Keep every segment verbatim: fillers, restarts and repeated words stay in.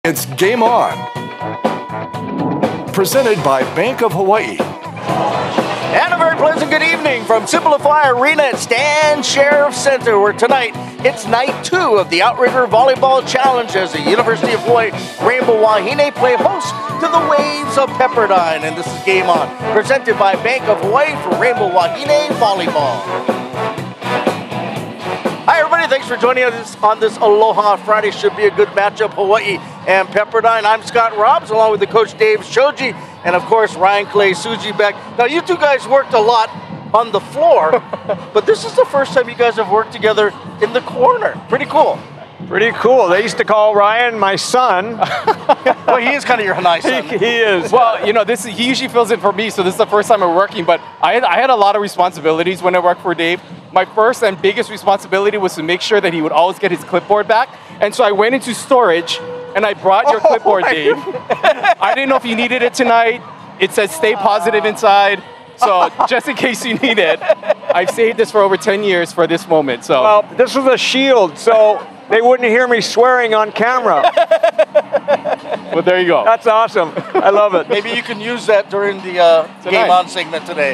It's Game On, presented by Bank of Hawaii. And a very pleasant good evening from Simplify Arena at Stan Sheriff Center, where tonight it's night two of the Outrigger Volleyball Challenge as the University of Hawaii Rainbow Wahine play host to the Waves of Pepperdine. And this is Game On, presented by Bank of Hawaii for Rainbow Wahine Volleyball. Hi everybody, thanks for joining us on this Aloha Friday. Should be a good matchup, Hawaii and Pepperdine. I'm Scott Robbs, along with the coach Dave Shoji, and of course Ryan Clay Suji back. Now you two guys worked a lot on the floor, but this is the first time you guys have worked together in the corner. Pretty cool. Pretty cool. They used to call Ryan my son. Well, he is kind of your nice son. He, he is. Well, you know, this he usually fills in for me, so this is the first time we're working, but I had, I had a lot of responsibilities when I worked for Dave. My first and biggest responsibility was to make sure that he would always get his clipboard back, and so I went into storage, and I brought your Oh, clipboard, Dave. I didn't know if you needed it tonight. It says stay positive inside, so just in case you need it. I've saved this for over ten years for this moment, so. Well, this was a shield, so they wouldn't hear me swearing on camera. Well, there you go. That's awesome. I love it. Maybe you can use that during the uh, Game On segment today.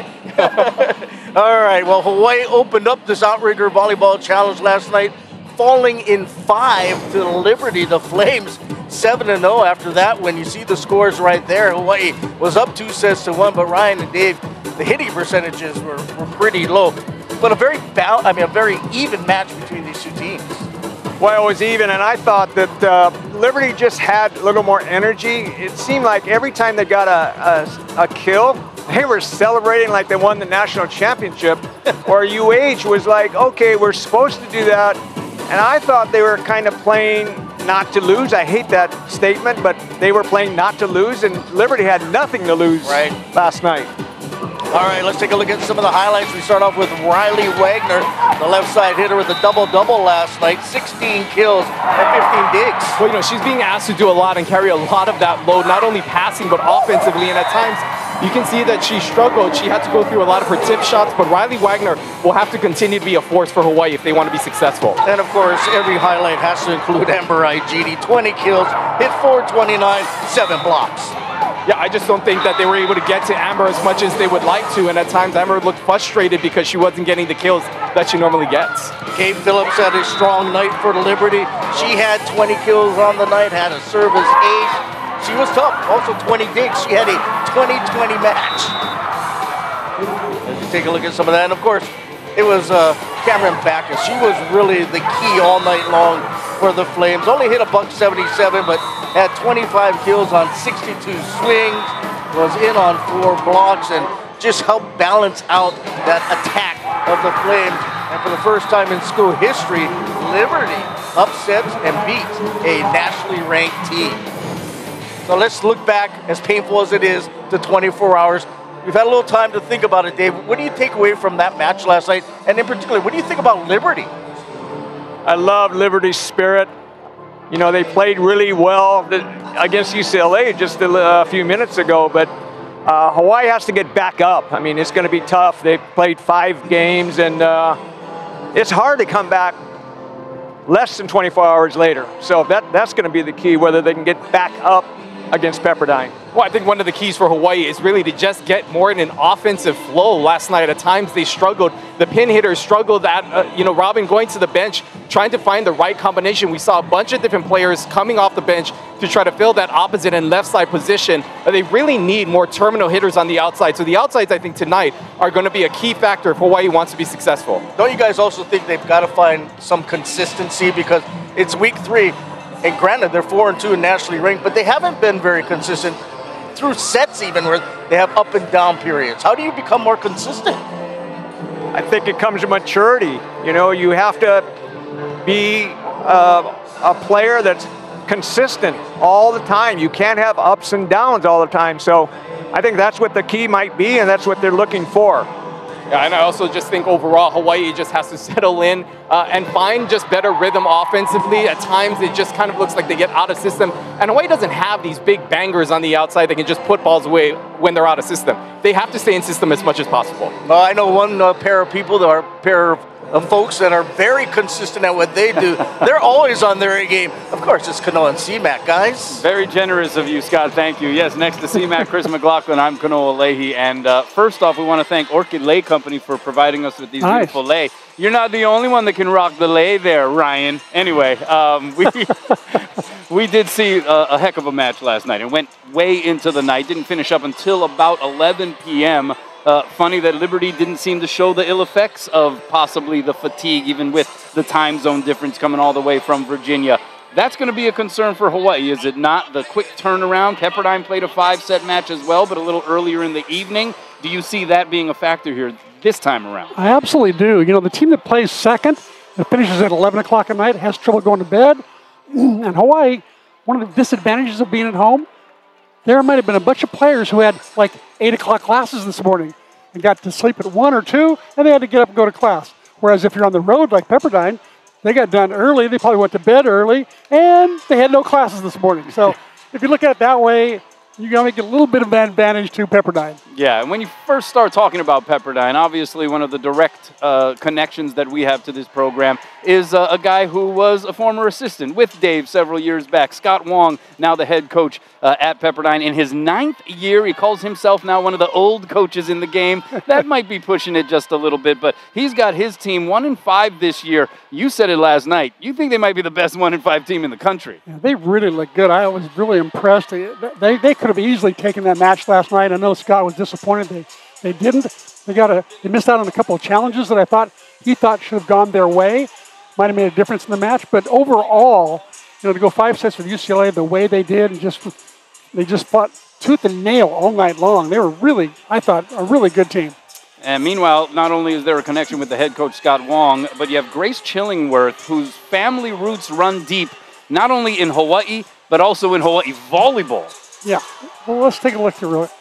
All right, well, Hawaii opened up this Outrigger Volleyball Challenge last night, falling in five to Liberty, the Flames, seven and oh after that. When you see the scores right there, Hawaii was up two sets to one, but Ryan and Dave, the hitting percentages were, were pretty low. But a very, bal I mean, a very even match between these two teams. Well, it was even, and I thought that uh, Liberty just had a little more energy. It seemed like every time they got a, a, a kill, they were celebrating like they won the national championship, or U H was like, okay, we're supposed to do that. And I thought they were kind of playing not to lose. I hate that statement, but they were playing not to lose, and Liberty had nothing to lose right. last night. All right, let's take a look at some of the highlights. We start off with Riley Wagner, the left side hitter with a double-double last night, sixteen kills and fifteen digs. Well, you know, she's being asked to do a lot and carry a lot of that load, not only passing, but offensively, and at times, you can see that she struggled. She had to go through a lot of her tip shots, but Riley Wagner will have to continue to be a force for Hawaii if they want to be successful. And of course, every highlight has to include Amber Igidi, twenty kills, hit four twenty-nine, seven blocks. Yeah, I just don't think that they were able to get to Amber as much as they would like to, and at times Amber looked frustrated because she wasn't getting the kills that she normally gets. Kate Phillips had a strong night for Liberty. She had twenty kills on the night, had a service ace. She was tough, also twenty digs. She had a twenty twenty match. Let's take a look at some of that, and of course, it was uh, Cameron Backus. She was really the key all night long for the Flames. Only hit a buck seventy-seven, but had twenty-five kills on sixty-two swings, was in on four blocks, and just helped balance out that attack of the Flames. And for the first time in school history, Liberty upsets and beats a nationally ranked team. So let's look back, as painful as it is, to twenty-four hours. We've had a little time to think about it, Dave. What do you take away from that match last night? And in particular, what do you think about Liberty? I love Liberty's spirit. You know, they played really well against U C L A just a few minutes ago, but uh, Hawaii has to get back up. I mean, it's going to be tough. They played five games, and uh, it's hard to come back less than twenty-four hours later. So that, that's going to be the key, whether they can get back up against Pepperdine. Well, I think one of the keys for Hawaii is really to just get more in an offensive flow. Last night, at times they struggled. The pin hitters struggled at, uh, you know, Robin going to the bench, trying to find the right combination. We saw a bunch of different players coming off the bench to try to fill that opposite and left side position. Uh, they really need more terminal hitters on the outside. So the outsides, I think, tonight are going to be a key factor if Hawaii wants to be successful. Don't you guys also think they've got to find some consistency, because it's week three? And granted, they're four and two and nationally ranked, but they haven't been very consistent through sets, even where they have up and down periods. How do you become more consistent? I think it comes to maturity. You know, you have to be uh, a player that's consistent all the time. You can't have ups and downs all the time. So I think that's what the key might be, and that's what they're looking for. Yeah, and I also just think overall Hawaii just has to settle in uh, and find just better rhythm offensively. At times it just kind of looks like they get out of system. And Hawaii doesn't have these big bangers on the outside that can just put balls away when they're out of system. They have to stay in system as much as possible. Well, I know one uh, pair of people, that are pair of of folks that are very consistent at what they do. They're always on their A game. Of course, it's Kanoa and C MAC, guys. Very generous of you, Scott. Thank you. Yes, next to C MAC, Chris McLaughlin, I'm Kanoa Leahy. And uh, first off, we want to thank Orchid Lei Company for providing us with these Nice. beautiful lei. You're not the only one that can rock the lei there, Ryan. Anyway, um, we we did see a, a heck of a match last night. It went way into the night. Didn't finish up until about eleven p m Uh, funny that Liberty didn't seem to show the ill effects of possibly the fatigue, even with the time zone difference coming all the way from Virginia. That's going to be a concern for Hawaii, is it not? The quick turnaround. Pepperdine played a five-set match as well, but a little earlier in the evening. Do you see that being a factor here this time around? I absolutely do. You know, the team that plays second, that finishes at eleven o'clock at night, has trouble going to bed. And Hawaii, one of the disadvantages of being at home, there might have been a bunch of players who had like eight o'clock classes this morning and got to sleep at one or two, and they had to get up and go to class. Whereas if you're on the road like Pepperdine, they got done early, they probably went to bed early, and they had no classes this morning. So if you look at it that way, you're going to make a little bit of an advantage to Pepperdine. Yeah, and when you first start talking about Pepperdine, obviously one of the direct uh, connections that we have to this program is uh, a guy who was a former assistant with Dave several years back, Scott Wong, now the head coach uh, at Pepperdine. In his ninth year, he calls himself now one of the old coaches in the game. That might be pushing it just a little bit, but he's got his team one and five this year. You said it last night. You think they might be the best one and five team in the country. Yeah, they really look good. I was really impressed. They, they, they could have easily taken that match last night. I know Scott was disappointed they, they didn't. They got a they missed out on a couple of challenges that I thought he thought should have gone their way. Might have made a difference in the match, but overall, you know, to go five sets with U C L A the way they did, and just they just fought tooth and nail all night long. They were really, I thought, a really good team. And meanwhile, not only is there a connection with the head coach, Scott Wong, but you have Grace Chillingworth, whose family roots run deep, not only in Hawaii, but also in Hawai'i volleyball. Yeah. Well, let's take a look through it.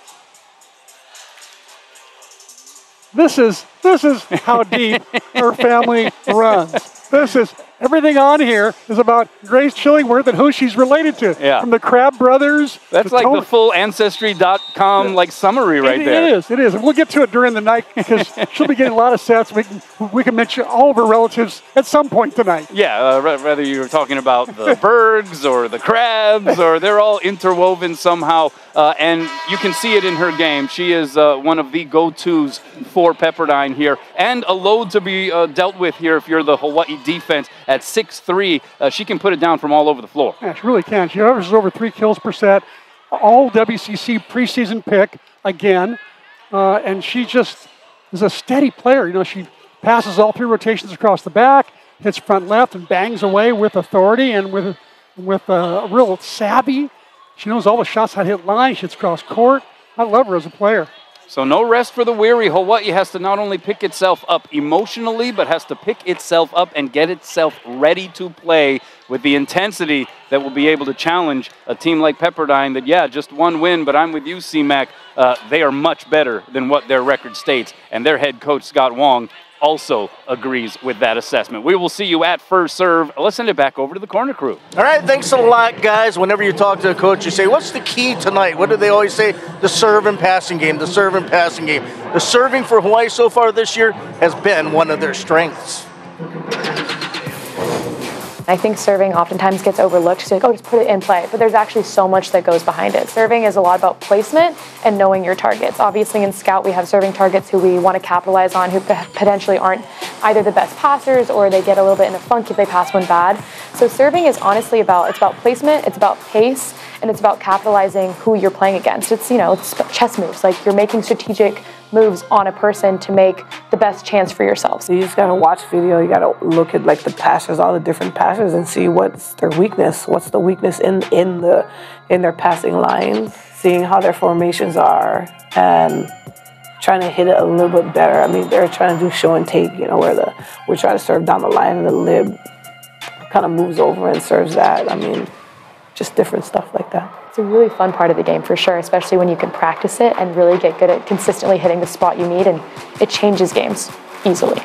This is this is how deep her family runs. This is everything on here is about Grace Chillingworth and who she's related to. Yeah. From the Crab brothers. That's like Tony. The full Ancestry dot com like summary right it, there. It is. It is. And we'll get to it during the night because she'll be getting a lot of sets. We can we can mention all of her relatives at some point tonight. Yeah. Uh, whether you're talking about the Bergs or the Crabs, or they're all interwoven somehow. Uh, and you can see it in her game. She is uh, one of the go-tos for Pepperdine here, and a load to be uh, dealt with here if you're the Hawaii defense. At six three, uh, she can put it down from all over the floor. Yeah, she really can. She averages over three kills per set. All W C C preseason pick again. Uh, and she just is a steady player. You know, she passes all three rotations across the back, hits front left, and bangs away with authority and with, with uh, a real savvy. She knows all the shots how to hit line. She hits cross court. I love her as a player. So no rest for the weary. Hawaii has to not only pick itself up emotionally, but has to pick itself up and get itself ready to play with the intensity that will be able to challenge a team like Pepperdine that, yeah, just one win, but I'm with you, C MAC. Uh, they are much better than what their record states, and their head coach, Scott Wong, also agrees with that assessment. We will see you at First Serve. Let's send it back over to the corner crew. All right, thanks a lot, guys. Whenever you talk to a coach, you say, what's the key tonight? What do they always say? The serve and passing game, the serve and passing game. The serving for Hawaii so far this year has been one of their strengths. I think serving oftentimes gets overlooked. She's like, oh, just put it in play. But there's actually so much that goes behind it. Serving is a lot about placement and knowing your targets. Obviously, in Scout, we have serving targets who we want to capitalize on, who potentially aren't either the best passers or they get a little bit in a funk if they pass one bad. So serving is honestly about, it's about placement, it's about pace, and it's about capitalizing who you're playing against. It's, you know, it's chess moves. Like, you're making strategic moves on a person to make the best chance for yourself. So you just gotta watch video, you gotta look at like the passes, all the different passes, and see what's their weakness, what's the weakness in, in, the, in their passing lines, seeing how their formations are, and trying to hit it a little bit better. I mean, they're trying to do show and take, you know, where the we're trying to serve down the line and the lib kind of moves over and serves that. I mean, just different stuff like that. It's a really fun part of the game for sure, especially when you can practice it and really get good at consistently hitting the spot you need, and it changes games easily.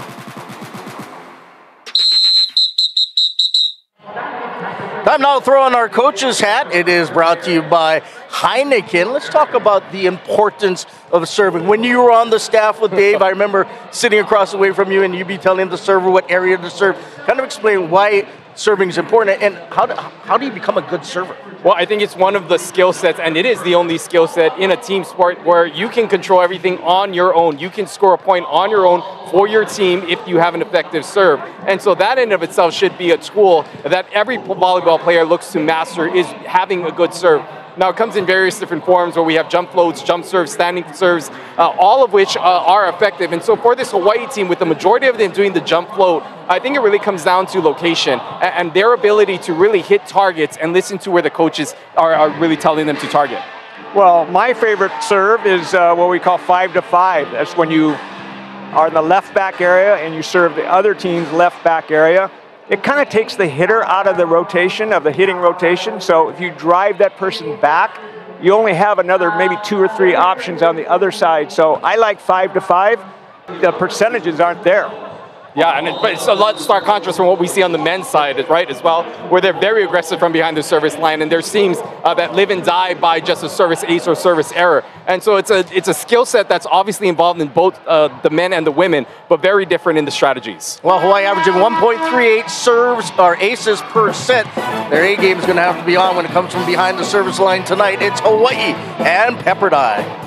Time now to throw on our coach's hat. It is brought to you by Heineken. Let's talk about the importance of serving. When you were on the staff with Dave, I remember sitting across the way from you and you'd be telling the server what area to serve. Kind of explain why serving is important and how do, how do you become a good server? Well, I think it's one of the skill sets, and it is the only skill set in a team sport where you can control everything on your own. You can score a point on your own for your team if you have an effective serve. And so that in of itself should be a tool that every volleyball player looks to master, is having a good serve. Now, it comes in various different forms where we have jump floats, jump serves, standing serves, uh, all of which uh, are effective. And so for this Hawaii team, with the majority of them doing the jump float, I think it really comes down to location and, and their ability to really hit targets and listen to where the coaches are, are really telling them to target. Well, my favorite serve is uh, what we call five to five. That's when you are in the left back area and you serve the other team's left back area. It kind of takes the hitter out of the rotation, of the hitting rotation. So if you drive that person back, you only have another maybe two or three options on the other side. So I like five to five. The percentages aren't there. Yeah, and it, but it's a lot stark contrast from what we see on the men's side, right, as well, where they're very aggressive from behind the service line, and there's teams uh, that live and die by just a service ace or service error. And so it's a it's a skill set that's obviously involved in both uh, the men and the women, but very different in the strategies. Well, Hawaii averaging one point three eight serves or aces per set. Their A game is going to have to be on when it comes from behind the service line tonight. It's Hawaii and Pepperdine.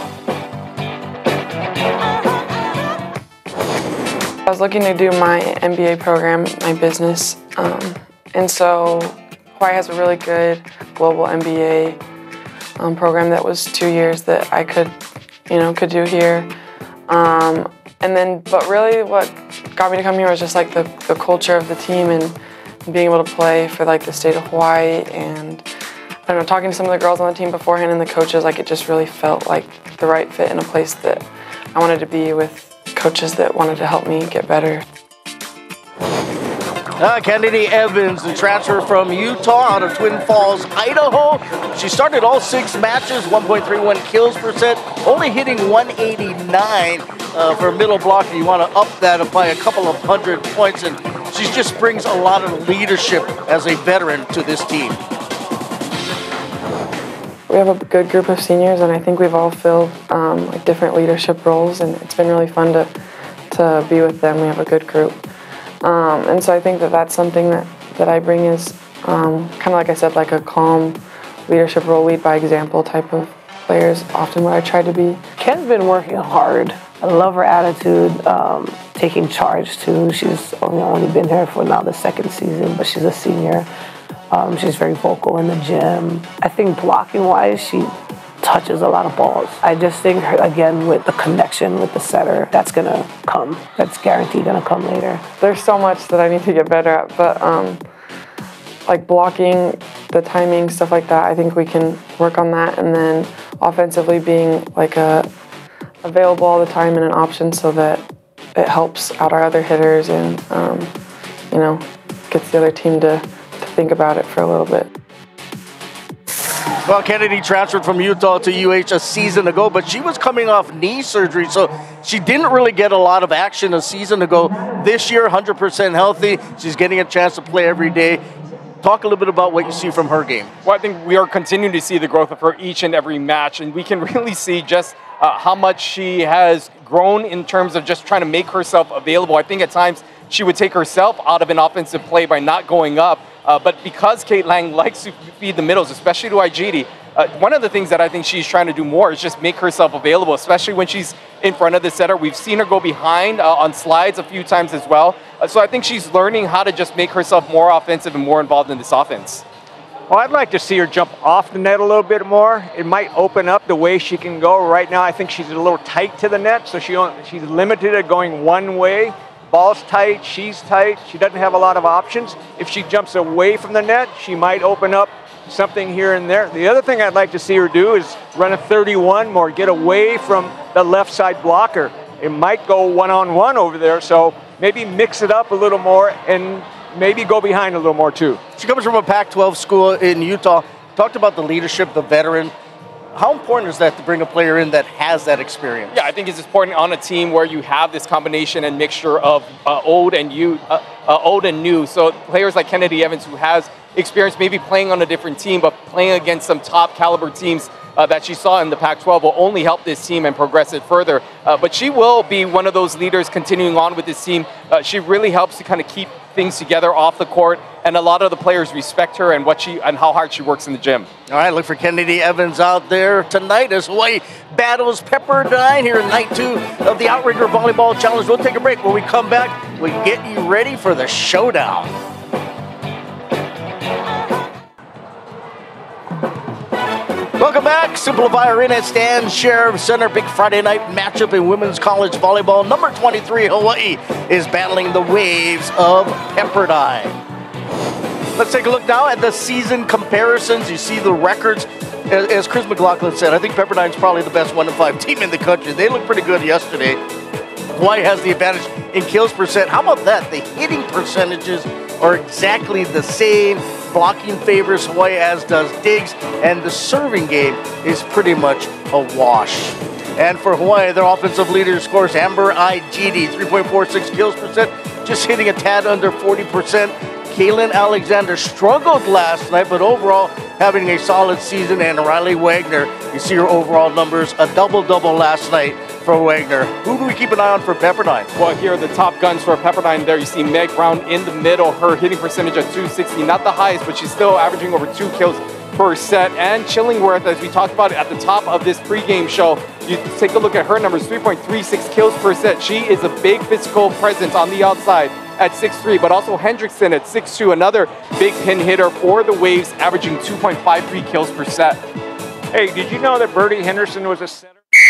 I was looking to do my M B A program, my business, um, and so Hawaii has a really good global M B A um, program that was two years that I could, you know, could do here. Um, and then, but really what got me to come here was just like the, the culture of the team and being able to play for like the state of Hawaii, and I don't know, talking to some of the girls on the team beforehand and the coaches, like it just really felt like the right fit in a place that I wanted to be with coaches that wanted to help me get better. Uh, Kennedy Evans, the transfer from Utah out of Twin Falls, Idaho. She started all six matches, one point three one kills per set, only hitting one eighty-nine uh, for middle block. You want to up that by a couple of hundred points, and she just brings a lot of leadership as a veteran to this team. We have a good group of seniors, and I think we've all filled um, like different leadership roles, and it's been really fun to to be with them. We have a good group, um, and so I think that that's something that, that I bring is um, kind of like I said, like a calm leadership role, lead by example type of players. Often what I try to be. Ken's been working hard. I love her attitude, um, taking charge too. She's only, only been here for now the second season, but she's a senior. Um, she's very vocal in the gym. I think blocking-wise, she touches a lot of balls. I just think, her, again, with the connection with the setter, that's going to come. That's guaranteed going to come later. There's so much that I need to get better at, but um, like blocking, the timing, stuff like that, I think we can work on that. And then offensively being like a available all the time and an option so that it helps out our other hitters and, um, you know, gets the other team to think about it for a little bit. Well, Kennedy transferred from Utah to U H a season ago, but she was coming off knee surgery, so she didn't really get a lot of action a season ago. This year, one hundred percent healthy. She's getting a chance to play every day. Talk a little bit about what you see from her game. Well, I think we are continuing to see the growth of her each and every match, and we can really see just uh, how much she has grown in terms of just trying to make herself available. I think at times she would take herself out of an offensive play by not going up. Uh, but because Kate Lang likes to feed the middles, especially to Aijiri, uh, one of the things that I think she's trying to do more is just make herself available, especially when she's in front of the setter. We've seen her go behind uh, on slides a few times as well. Uh, so I think she's learning how to just make herself more offensive and more involved in this offense. Well, I'd like to see her jump off the net a little bit more. It might open up the way she can go. Right now, I think she's a little tight to the net, so she she's limited at going one way. Ball's tight, she's tight, she doesn't have a lot of options. If she jumps away from the net, she might open up something here and there. The other thing I'd like to see her do is run a thirty-one more, get away from the left side blocker. It might go one-on-one over there, so maybe mix it up a little more and maybe go behind a little more too. She comes from a Pac twelve school in Utah. Talked about the leadership, the veteran. how important is that to bring a player in that has that experience? Yeah, I think it's important on a team where you have this combination and mixture of uh, old and you, uh, uh, old and new. So players like Kennedy Evans, who has experience maybe playing on a different team, but playing against some top caliber teams uh, that she saw in the Pac twelve will only help this team and progress it further. Uh, but she will be one of those leaders continuing on with this team. Uh, she really helps to kind of keep things together off the court, and a lot of the players respect her and what she and how hard she works in the gym. All right, look for Kennedy Evans out there tonight as Hawaii battles Pepperdine here in night two of the Outrigger Volleyball Challenge. We'll take a break. When we come back, we get you ready for the showdown. Welcome back. Simplify Arena at Stan Sheriff Center. Big Friday night matchup in women's college volleyball. Number twenty-three, Hawaii, is battling the Waves of Pepperdine. Let's take a look now at the season comparisons. You see the records. As Chris McLaughlin said, I think Pepperdine's probably the best one in five team in the country. They looked pretty good yesterday. Hawaii has the advantage in kills percent. How about that? The hitting percentages are exactly the same. Blocking favors Hawaii, as does Diggs, and the serving game is pretty much a wash. And for Hawaii, their offensive leader scores Amber Igidi, three point four six kills percent, just hitting a tad under forty percent. Kaylin Alexander struggled last night, but overall having a solid season. And Riley Wagner, you see her overall numbers, a double-double last night for Wagner. Who do we keep an eye on for Pepperdine? Well, here are the top guns for Pepperdine. There you see Meg Brown in the middle. Her hitting percentage at two sixty, not the highest, but she's still averaging over two kills per set. And Chillingworth, as we talked about at the top of this pregame show, you take a look at her numbers, three point three six kills per set. She is a big physical presence on the outside at six three, but also Hendrickson at six two, another big pin hitter for the Waves, averaging two point five three kills per set. Hey, did you know that Birdie Henderson was a center?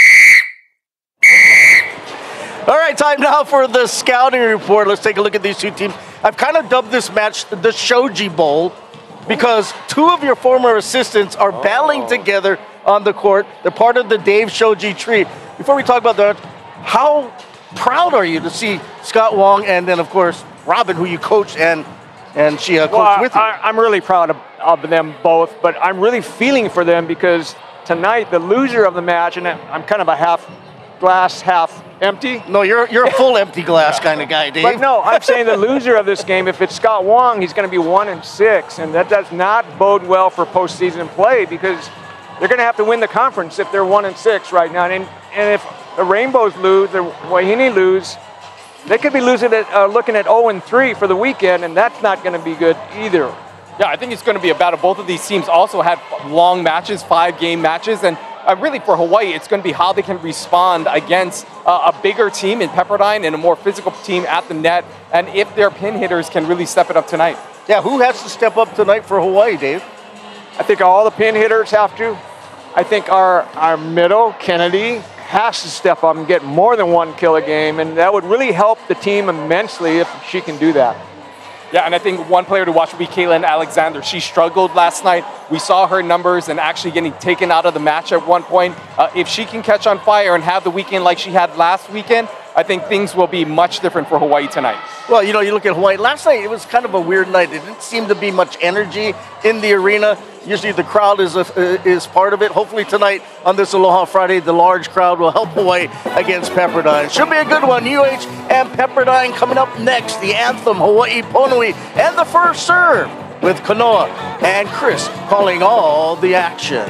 All right, time now for the scouting report. Let's take a look at these two teams. I've kind of dubbed this match the Shoji Bowl because two of your former assistants are oh. battling together on the court. They're part of the Dave Shoji tree. Before we talk about that, how proud are you to see Scott Wong and then, of course, Robin, who you coached and and she uh, coached well, with you? I, I'm really proud of, of them both, but I'm really feeling for them because tonight the loser of the match, and I'm kind of a half glass, half empty. No, you're you're a full empty glass kind of guy, Dave. But no, I'm saying the loser of this game, if it's Scott Wong, he's going to be one and six, and that does not bode well for postseason play because they're going to have to win the conference if they're one and six right now. And and if the Rainbows lose, the Wahine lose, they could be losing at, uh, looking at oh and three for the weekend, and that's not going to be good either. Yeah, I think it's going to be a battle. Both of these teams also had long matches, five-game matches, and uh, really for Hawaii, it's going to be how they can respond against uh, a bigger team in Pepperdine and a more physical team at the net, and if their pin hitters can really step it up tonight. Yeah, who has to step up tonight for Hawaii, Dave? I think all the pin hitters have to. I think our, our middle, Kennedy, has to step up and get more than one kill a game, and that would really help the team immensely if she can do that. Yeah, and I think one player to watch would be Kaylin Alexander. She struggled last night. We saw her numbers and actually getting taken out of the match at one point. Uh, if she can catch on fire and have the weekend like she had last weekend, I think things will be much different for Hawaii tonight. Well, you know, you look at Hawaii. Last night, it was kind of a weird night. It didn't seem to be much energy in the arena. Usually the crowd is, a, is part of it. Hopefully tonight on this Aloha Friday, the large crowd will help Hawaii against Pepperdine. Should be a good one. U H and Pepperdine coming up next. The anthem, Hawaii Ponui, and the first serve with Kanoa and Chris calling all the action.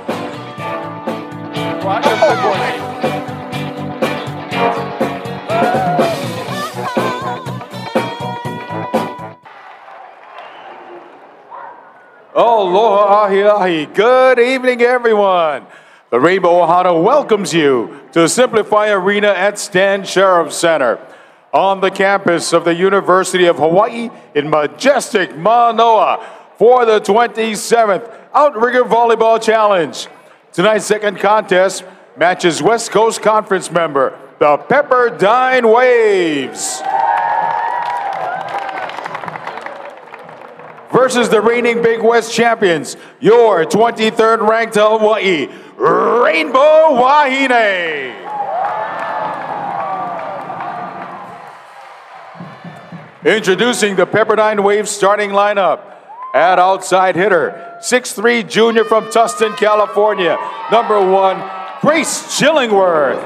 Aloha ahi ahi. Good evening, everyone. The Rainbow Ohana welcomes you to Simplify Arena at Stan Sheriff Center on the campus of the University of Hawaii in majestic Manoa for the twenty-seventh Outrigger Volleyball Challenge. Tonight's second contest matches West Coast Conference member, the Pepperdine Waves, versus the reigning Big West champions, your twenty-third ranked Hawaii, Rainbow Wahine. Introducing the Pepperdine Waves starting lineup. At outside hitter, six three junior from Tustin, California, number one, Grace Chillingworth.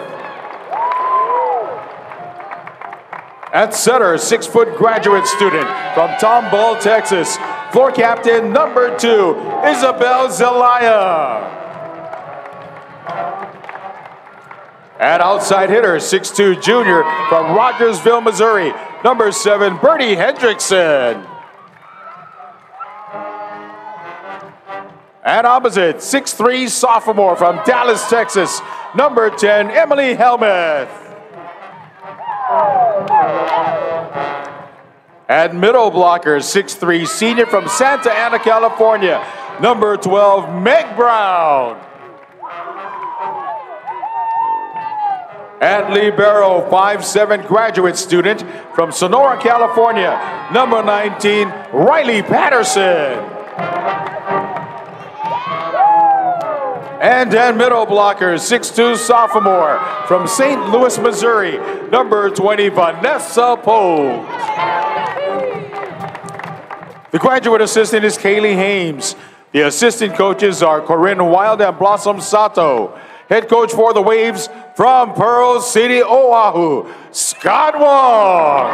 At center, six-foot graduate student from Tomball, Texas, floor captain number two, Isabel Zelaya. At outside hitter, six two junior from Rogersville, Missouri, number seven, Bertie Hendrickson. At opposite, six three sophomore from Dallas, Texas, number ten, Emily Helmuth. At middle blocker, six three senior from Santa Ana, California, number twelve, Meg Brown. At libero, five seven graduate student from Sonora, California, number nineteen, Riley Patterson. And at middle blocker, six two sophomore from Saint Louis, Missouri, number twenty, Vanessa Poe. The graduate assistant is Kaylee Hames. The assistant coaches are Corinne Wild and Blossom Sato. Head coach for the Waves from Pearl City, Oahu, Scott Wong.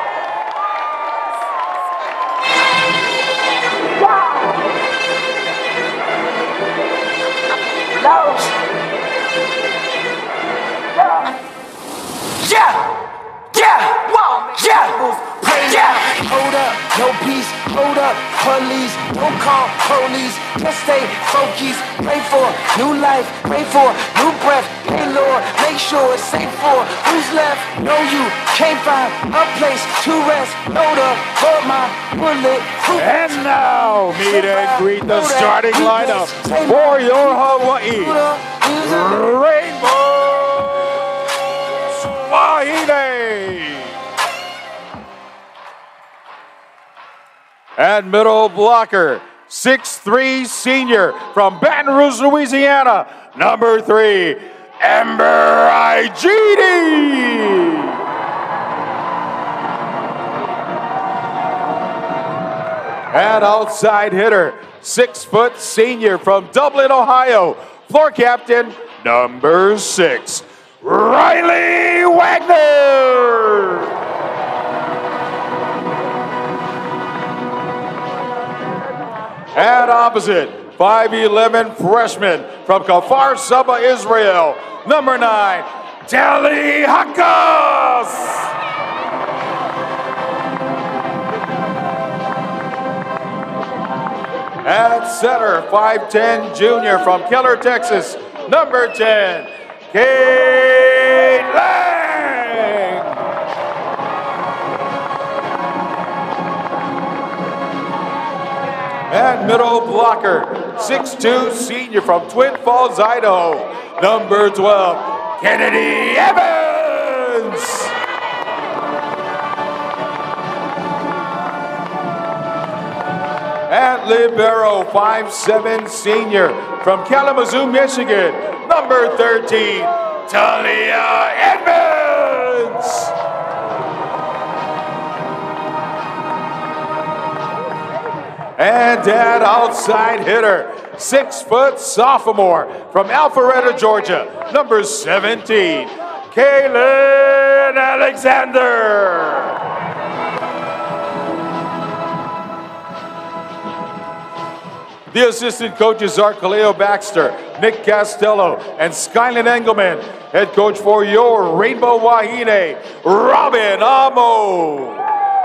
Yeah, yeah, whoa, yeah. Yeah. Hold up, no peace, hold up, police, don't call police, just stay focused, pray for new life, pray for new breath, hey Lord, make sure it's safe for who's left, know you can't find a place to rest, load up for my bullet. And now, meet and greet the starting lineup for your Hawaii Rainbow Wahine. At middle blocker, six three senior from Baton Rouge, Louisiana, number three, Amber Igidi. At outside hitter, six foot senior from Dublin, Ohio, floor captain, number six, Riley Wagner. At opposite, five eleven freshman from Kfar Saba, Israel, number nine, Tally Hakas. At center, five ten junior from Keller, Texas, number ten, Kate Lang. At middle blocker, six two senior from Twin Falls, Idaho, number twelve, Kennedy Evans. At libero, five seven senior from Kalamazoo, Michigan, number thirteen, Talia Edmonds. And at outside hitter, six foot sophomore from Alpharetta, Georgia, number seventeen, Kaylin Alexander. The assistant coaches are Kaleo Baxter, Nick Castello, and Skyland Engelman. Head coach for your Rainbow Wahine, Robin Amo.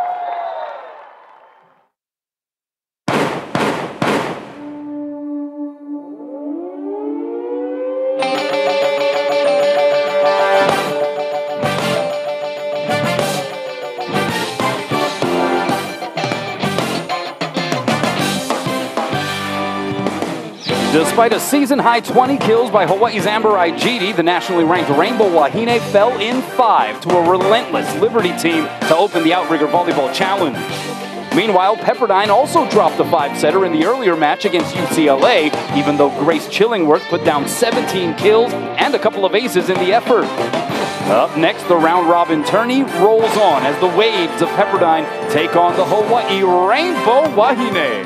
Despite a season-high twenty kills by Hawaii's Amber Igidi, the nationally ranked Rainbow Wahine fell in five to a relentless Liberty team to open the Outrigger Volleyball Challenge. Meanwhile, Pepperdine also dropped a five-setter in the earlier match against U C L A, even though Grace Chillingworth put down seventeen kills and a couple of aces in the effort. Up next, the round-robin tourney rolls on as the Waves of Pepperdine take on the Hawaii Rainbow Wahine.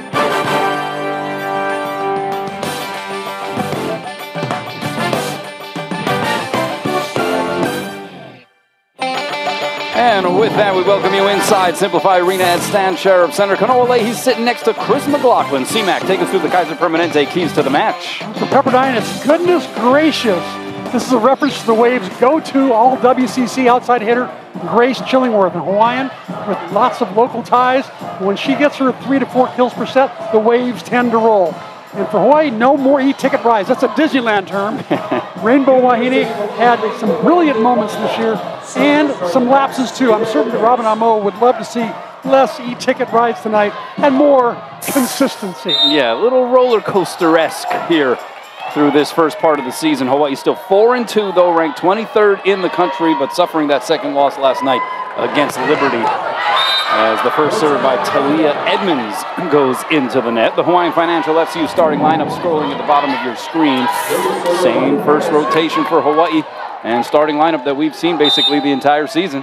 And with that, we welcome you inside Simplify Arena at Stan Sheriff Center. Kanoa He's sitting next to Chris McLaughlin. C-Mac, take us through the Kaiser Permanente keys to the match. For Pepperdine, it's goodness gracious. This is a reference to the Waves' go-to all W C C outside hitter, Grace Chillingworth, a Hawaiian with lots of local ties. When she gets her three to four kills per set, the Waves tend to roll. And for Hawaii, no more e-ticket rides. That's a Disneyland term. Rainbow Wahine had some brilliant moments this year and some lapses too. I'm certain that Robin Amo would love to see less e-ticket rides tonight and more consistency. Yeah, a little roller coaster-esque here through this first part of the season. Hawaii still four and two, though, ranked twenty-third in the country, but suffering that second loss last night against Liberty. As the first serve by Talia Edmonds goes into the net. The Hawaiian Financial F C U starting lineup scrolling at the bottom of your screen. Same first rotation for Hawaii and starting lineup that we've seen basically the entire season.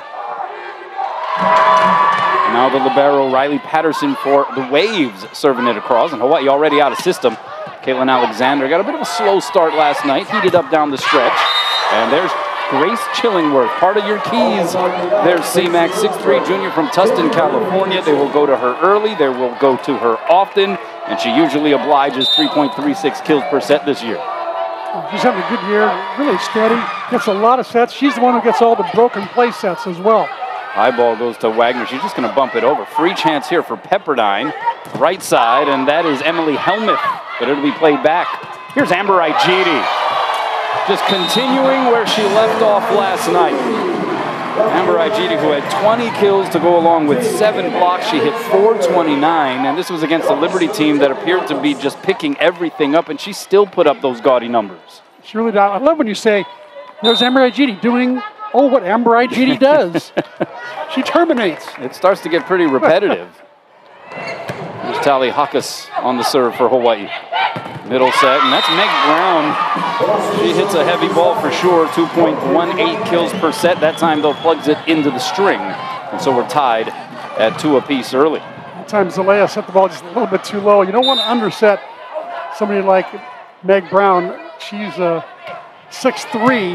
Now the libero Riley Patterson for the Waves serving it across, and Hawaii already out of system. Caitlin Alexander got a bit of a slow start last night, heated up down the stretch. And there's Grace Chillingworth, part of your keys. There's C-Mac, six three junior from Tustin, California. They will go to her early, they will go to her often, and she usually obliges three point three six kills per set this year. She's having a good year, really steady, gets a lot of sets. She's the one who gets all the broken play sets as well. High ball goes to Wagner. She's just going to bump it over. Free chance here for Pepperdine. Right side, and that is Emily Helmuth, but it'll be played back. Here's Amber Igidi, just continuing where she left off last night. Amber Igidi, who had twenty kills to go along with seven blocks. She hit four twenty-nine, and this was against a Liberty team that appeared to be just picking everything up, and she still put up those gaudy numbers. She really does. I love when you say, there's Amber Igidi doing, oh, what Amber Igidi does. She terminates. It starts to get pretty repetitive. There's Tali Hakas on the serve for Hawaii. Middle set, and that's Meg Brown. She hits a heavy ball for sure, two point one eight kills per set. That time, though, plugs it into the string. And so we're tied at two apiece early. That time, Zelaya set the ball just a little bit too low. You don't want to underset somebody like Meg Brown. She's uh, six three.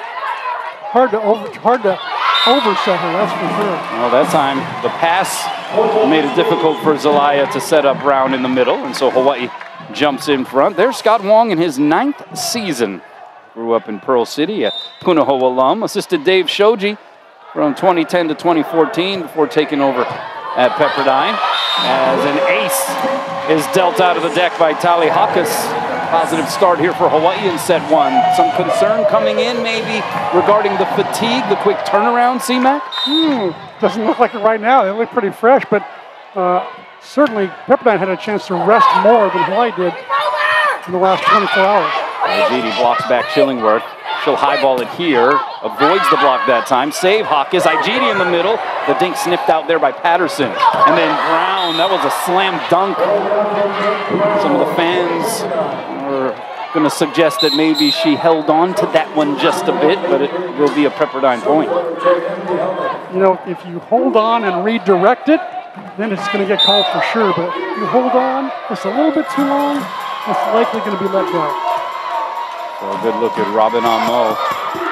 Hard to over, hard to overset her, that's for sure. Well, that time, the pass made it difficult for Zelaya to set up Brown in the middle, and so Hawaii jumps in front. There's Scott Wong in his ninth season. Grew up in Pearl City, a Punahou alum. Assisted Dave Shoji from twenty ten to twenty fourteen before taking over at Pepperdine. As an ace is dealt out of the deck by Tali Hakas. Positive start here for Hawaii in set one. Some concern coming in maybe regarding the fatigue, the quick turnaround, C-Mac? Hmm, doesn't look like it right now. They look pretty fresh, but uh, certainly Pepperdine had a chance to rest more than Hawaii did in the last twenty-four hours. Igidi blocks back Chillingworth. She'll highball it here. Avoids the block that time. Save Hakas. Igidi in the middle. The dink snipped out there by Patterson. And then Brown. That was a slam dunk. Some of the fans are going to suggest that maybe she held on to that one just a bit, but it will be a Pepperdine point. You know, if you hold on and redirect it, then it's going to get called for sure. But if you hold on just a little bit too long, it's likely going to be let go. So a good look at Robin Amo.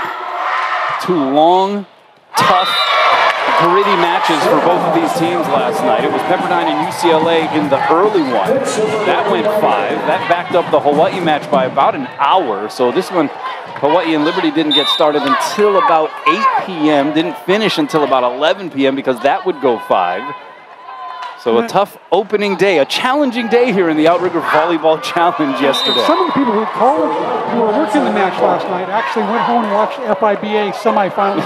Two long, tough, gritty matches for both of these teams last night. It was Pepperdine and U C L A in the early one. That went five. That backed up the Hawaii match by about an hour. So this one, Hawaii and Liberty didn't get started until about eight p m Didn't finish until about eleven p m because that would go five. So a tough opening day, a challenging day here in the Outrigger Volleyball Challenge yesterday. Some of the people who called, who were working the match last night, actually went home and watched F I B A semifinals.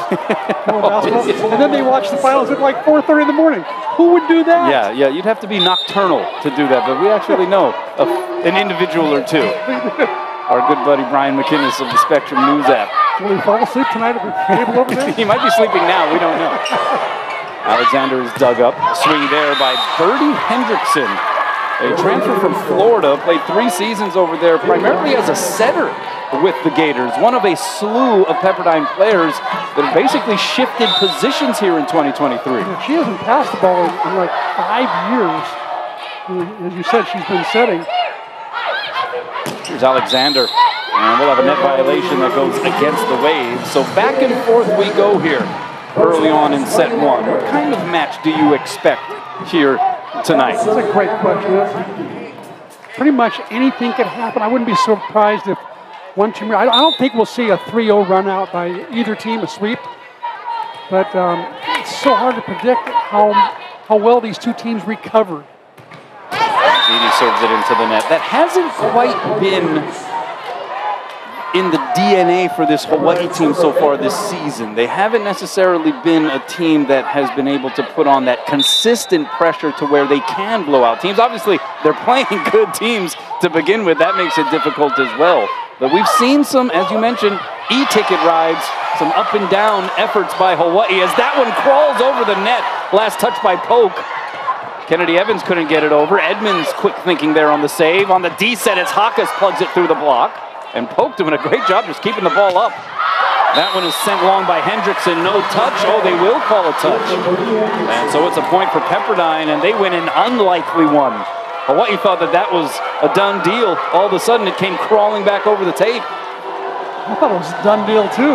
oh, and then they watched the finals at like four thirty in the morning. Who would do that? Yeah, yeah, you'd have to be nocturnal to do that, but we actually know of an individual or two. Our good buddy Brian McInnes of the Spectrum News app. Will he fall asleep tonight at the table over there? He might be sleeping now, we don't know. Alexander is dug up. Swing there by Birdie Hendrickson. A transfer from Florida, played three seasons over there, primarily as a setter with the Gators. One of a slew of Pepperdine players that have basically shifted positions here in twenty twenty-three. Yeah, she hasn't passed the ball in, in like five years. As you said, she's been setting. Here's Alexander, and we'll have a net violation that goes against the Waves. So back and forth we go here early on in set one. What kind of match do you expect here tonight? That's a great question. Pretty much anything could happen. I wouldn't be surprised if one team, I don't think we'll see a three oh run out by either team, a sweep. But um, it's so hard to predict how, how well these two teams recovered. Ziti serves it into the net. That hasn't quite been in the D N A for this Hawaii team so far this season. They haven't necessarily been a team that has been able to put on that consistent pressure to where they can blow out teams. Obviously, they're playing good teams to begin with. That makes it difficult as well. But we've seen some, as you mentioned, e-ticket rides, some up and down efforts by Hawaii as that one crawls over the net. Last touch by Polk. Kennedy Evans couldn't get it over. Edmonds quick thinking there on the save. On the D set, it's Hakas plugs it through the block. And Polk doing a great job just keeping the ball up. That one is sent long by Hendrickson. No touch. Oh, they will call a touch. And so it's a point for Pepperdine, and they win an unlikely one. Hawaii thought that that was a done deal. All of a sudden, it came crawling back over the tape. I thought it was a done deal, too.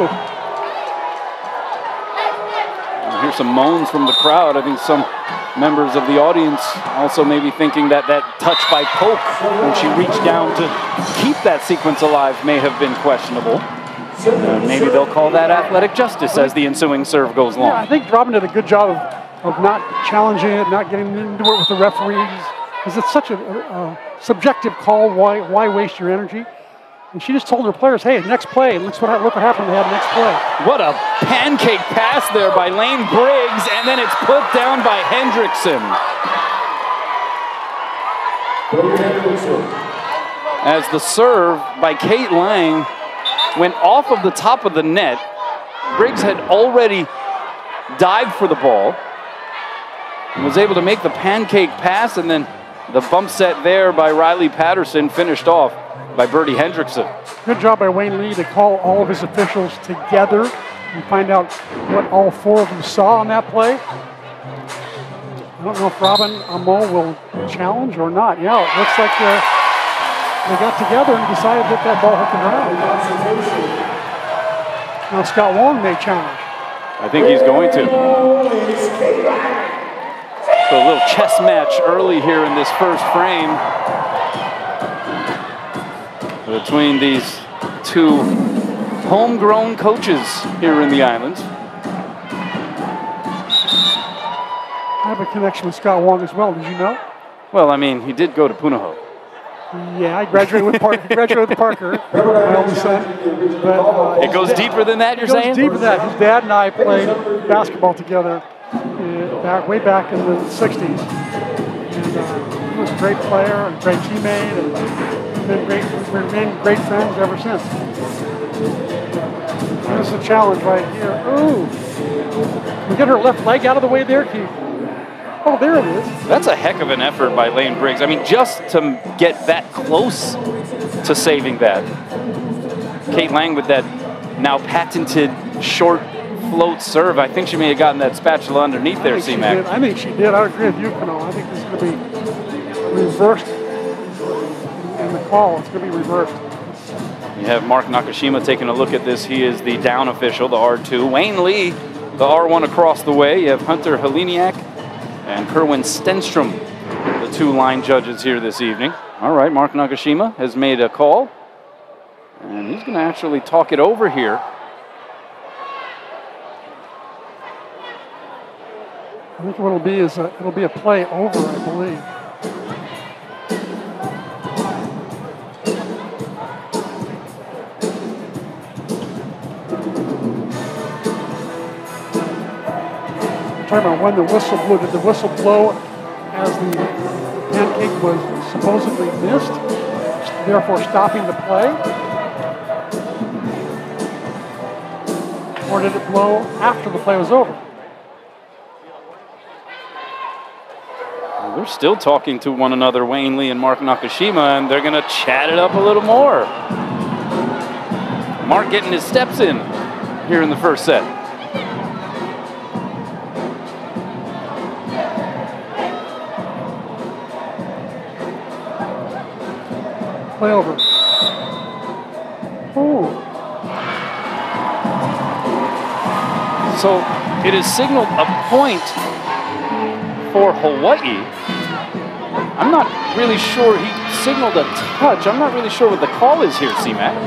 I hear some moans from the crowd. I think some members of the audience also maybe thinking that that touch by Polk when she reached down to keep that sequence alive may have been questionable. Uh, maybe they'll call that athletic justice as the ensuing serve goes long. Yeah, I think Robin did a good job of, of not challenging it, not getting into it with the referees, because it's such a, a, a subjective call. Why, why waste your energy? And she just told her players, hey, next play. And look what, look what happened. They had next play. What a pancake pass there by Lane Briggs, and then it's put down by Hendrickson. As the serve by Kate Lang went off of the top of the net, Briggs had already dived for the ball and was able to make the pancake pass, and then the bump set there by Riley Patterson finished off by Bertie Hendrickson. Good job by Wayne Lee to call all of his officials together and find out what all four of them saw on that play. I don't know if Robin Amo will challenge or not. Yeah, it looks like uh, they got together and decided that that ball hit the ground. Now Scott Wong may challenge. I think he's going to. So a little chess match early here in this first frame between these two homegrown coaches here in the islands. I have a connection with Scott Wong as well, did you know? Well, I mean, he did go to Punahou. Yeah, I graduated with Parker. graduated with Parker, my oldest son. But, uh, it goes deeper than that, you're it goes saying? deeper than that. His dad and I played basketball together uh, back way back in the sixties. And uh, he was a great player and a great teammate, and we've been great, we've remained great friends ever since. Here's the challenge right here. Ooh. Can we get her left leg out of the way there, Keith? Oh, there it is. That's a heck of an effort by Lane Briggs. I mean, just to get that close to saving that. Kate Lang with that now patented short float serve. I think she may have gotten that spatula underneath there, C-Mac. I think she did. I agree with you, Kano. I think this is going to be reversed in the call. It's going to be reversed. You have Mark Nakashima taking a look at this. He is the down official, the R two. Wayne Lee, the R one across the way. You have Hunter Heleniak and Kerwin Stenstrom, the two line judges here this evening. All right, Mark Nakashima has made a call, and he's going to actually talk it over here. I think what it'll be is a, it'll be a play over, I believe. Talking about when the whistle blew. Did the whistle blow as the pancake was supposedly missed, therefore stopping the play? Or did it blow after the play was over? Well, they're still talking to one another, Wayne Lee and Mark Nakashima, and they're going to chat it up a little more. Mark getting his steps in here in the first set. Play over. Ooh. So it is signaled a point for Hawaii. I'm not really sure. He signaled a touch. I'm not really sure what the call is here, C-Mac.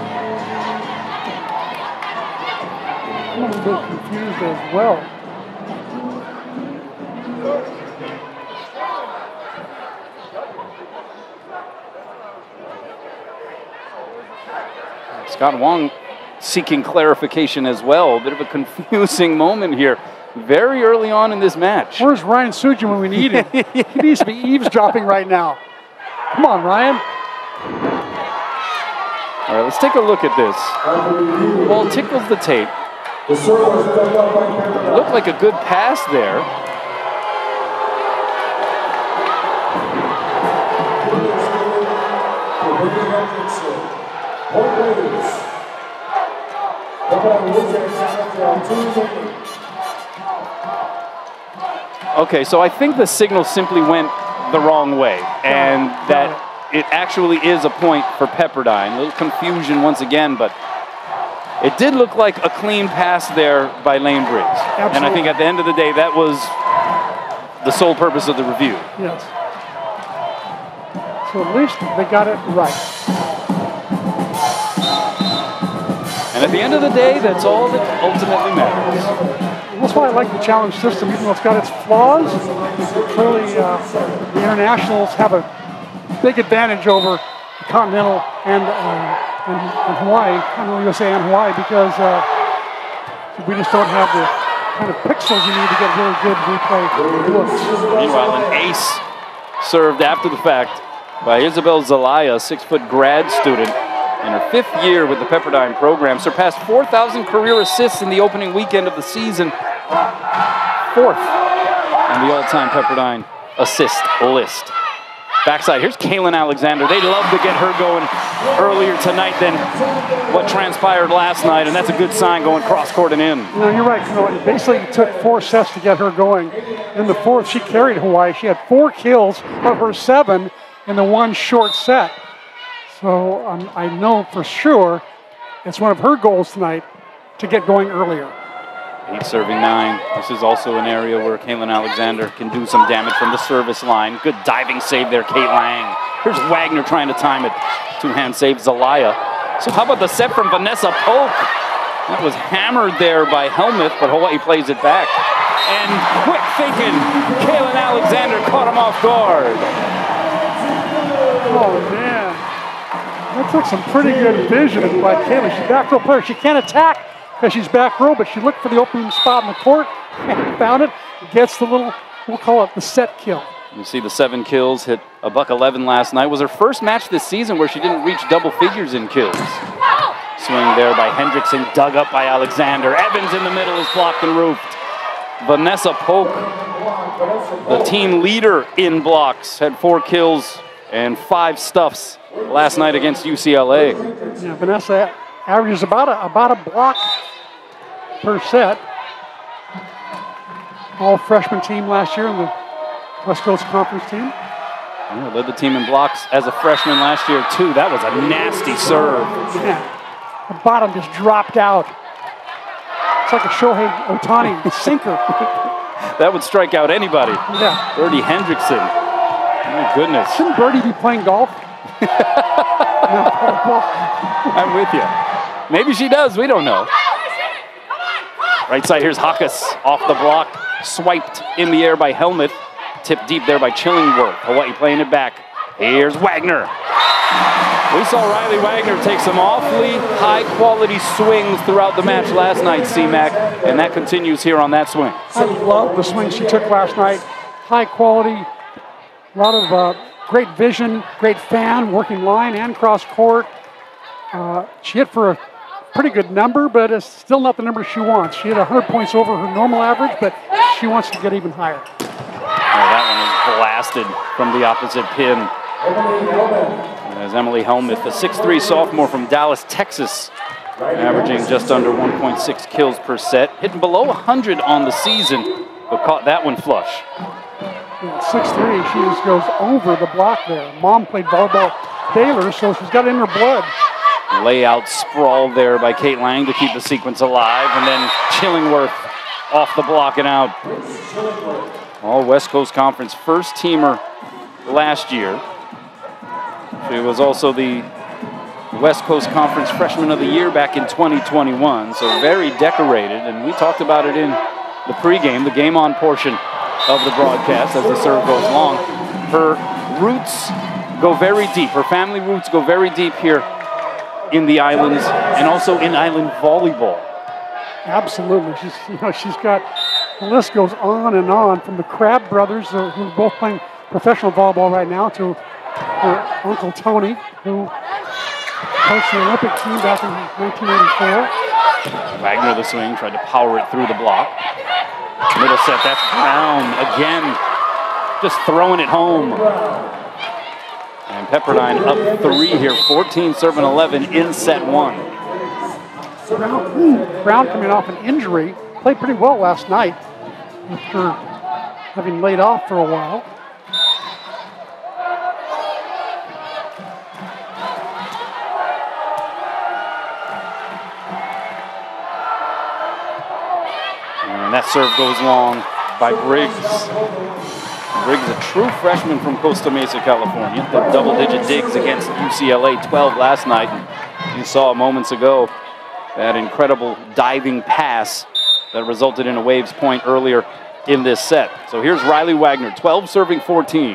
I'm a little bit confused as well. Scott Wong seeking clarification as well. A bit of a confusing moment here. Very early on in this match. Where's Ryan Sujin when we need him? He needs to be eavesdropping right now. Come on, Ryan. All right, let's take a look at this. Ball tickles the tape. It looked like a good pass there. Okay, so I think the signal simply went the wrong way, and that it actually is a point for Pepperdine. A little confusion once again, but it did look like a clean pass there by Lane Briggs. Absolutely. And I think at the end of the day, that was the sole purpose of the review. Yes. So at least they got it right. And at the end of the day, that's all that ultimately matters. That's why I like the challenge system, even though it's got its flaws. Clearly, uh, the internationals have a big advantage over the Continental and, uh, and, and Hawaii, Continental U S A and Hawaii, because uh, we just don't have the kind of pixels you need to get really good replay looks. Meanwhile, an ace served after the fact by Isabel Zelaya, six-foot grad student. In her fifth year with the Pepperdine program, surpassed four thousand career assists in the opening weekend of the season. Fourth on the all-time Pepperdine assist list. Backside, here's Kaylin Alexander. They'd love to get her going earlier tonight than what transpired last night, and that's a good sign going cross-court and in. No, you're right, Camilla. It basically took four sets to get her going. In the fourth, she carried Hawaii. She had four kills of her seven in the one short set. So um, I know for sure it's one of her goals tonight to get going earlier. Eight serving nine. This is also an area where Kaylin Alexander can do some damage from the service line. Good diving save there, Kate Lang. Here's Wagner trying to time it. Two-hand save, Zelaya. So how about the set from Vanessa Polk? That was hammered there by Helmuth, but Hawaii plays it back. And quick thinking, Kaylin Alexander caught him off guard. Oh, man. That took some pretty good vision by Kayla. She's a back row player. She can't attack because she's back row, but she looked for the opening spot in the court and found it. Gets the little, we'll call it the set kill. You see the seven kills, hit a buck eleven last night. It was her first match this season where she didn't reach double figures in kills. Swing there by Hendrickson, dug up by Alexander. Evans in the middle is blocked and roofed. Vanessa Polk, the team leader in blocks, had four kills and five stuffs last night against U C L A. Yeah, Vanessa averages about a, about a block per set. All freshman team last year in the West Coast Conference team. Yeah, led the team in blocks as a freshman last year too. That was a nasty serve. Yeah, the bottom just dropped out. It's like a Shohei Ohtani sinker. That would strike out anybody. Yeah. Birdie Hendrickson. My goodness. Shouldn't Birdie be playing golf? I'm with you. Maybe she does. We don't know. Right side, here's Hawkes off the block. Swiped in the air by Helmuth. Tipped deep there by Chillingworth. Hawaii playing it back. Here's Wagner. We saw Riley Wagner take some awfully high-quality swings throughout the match last night, C-Mac, and that continues here on that swing. I love the swing she took last night. High quality, a lot of uh, great vision, great fan, working line and cross court. Uh, she hit for a pretty good number, but it's still not the number she wants. She hit one hundred points over her normal average, but she wants to get even higher. Oh, that one was blasted from the opposite pin. As Emily Helmuth, the six three sophomore from Dallas, Texas, averaging just under one point six kills per set, hitting below one hundred on the season, but caught that one flush. six three, she just goes over the block there. Mom played volleyball at Baylor, so she's got it in her blood. Layout sprawl there by Kate Lang to keep the sequence alive, and then Chillingworth off the block and out. All West Coast Conference first teamer last year. She was also the West Coast Conference Freshman of the Year back in twenty twenty-one, so very decorated, and we talked about it in the pregame, the game-on portion of the broadcast as the serve goes long. Her roots go very deep. Her family roots go very deep here in the islands and also in island volleyball. Absolutely. She's, you know, she's got, the list goes on and on, from the Crab brothers, uh, who are both playing professional volleyball right now, to her uncle Tony, who coached the Olympic team back in nineteen eighty-four. Wagner the swing, tried to power it through the block. Middle set, that's Brown again, just throwing it home. And Pepperdine up three here, fourteen serving eleven in set one. Brown, Brown coming off an injury, played pretty well last night after having laid off for a while. And that serve goes long by Briggs. Briggs, a true freshman from Costa Mesa, California. The double-digit digs against U C L A, twelve last night. And you saw moments ago that incredible diving pass that resulted in a Waves point earlier in this set. So here's Riley Wagner, twelve serving fourteen.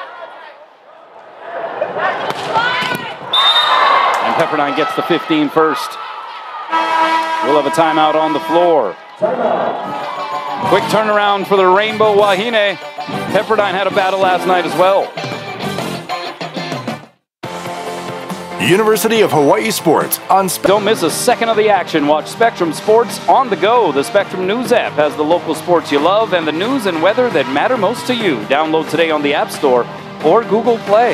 And Pepperdine gets the fifteen first. We'll have a timeout on the floor. Quick turnaround for the Rainbow Wahine. Pepperdine had a battle last night as well. University of Hawaii Sports on Spectrum. Don't miss a second of the action. Watch Spectrum Sports on the go. The Spectrum News app has the local sports you love and the news and weather that matter most to you. Download today on the App Store or Google Play.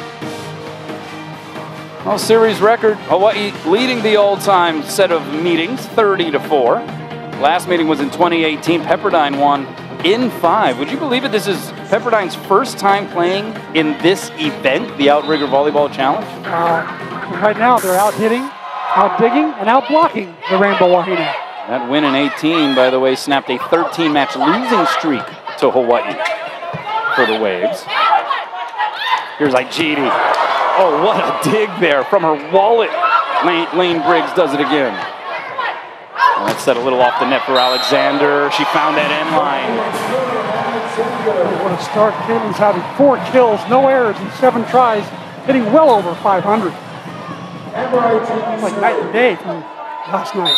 Well, series record, Hawaii leading the all-time set of meetings, thirty to four. Last meeting was in twenty eighteen. Pepperdine won in five. Would you believe it? This is Pepperdine's first time playing in this event, the Outrigger Volleyball Challenge. Uh, right now, they're out hitting, out digging, and out blocking the Rainbow Wahine. That win in eighteen, by the way, snapped a thirteen match losing streak to Hawaii for the Waves. Here's Igidi. Oh, what a dig there from her wallet. Lane, Lane Briggs does it again. And that set a little off the net for Alexander. She found that end line. What a start. Caitlin's having four kills, no errors in seven tries, hitting well over five hundred. It's like night and day from last night.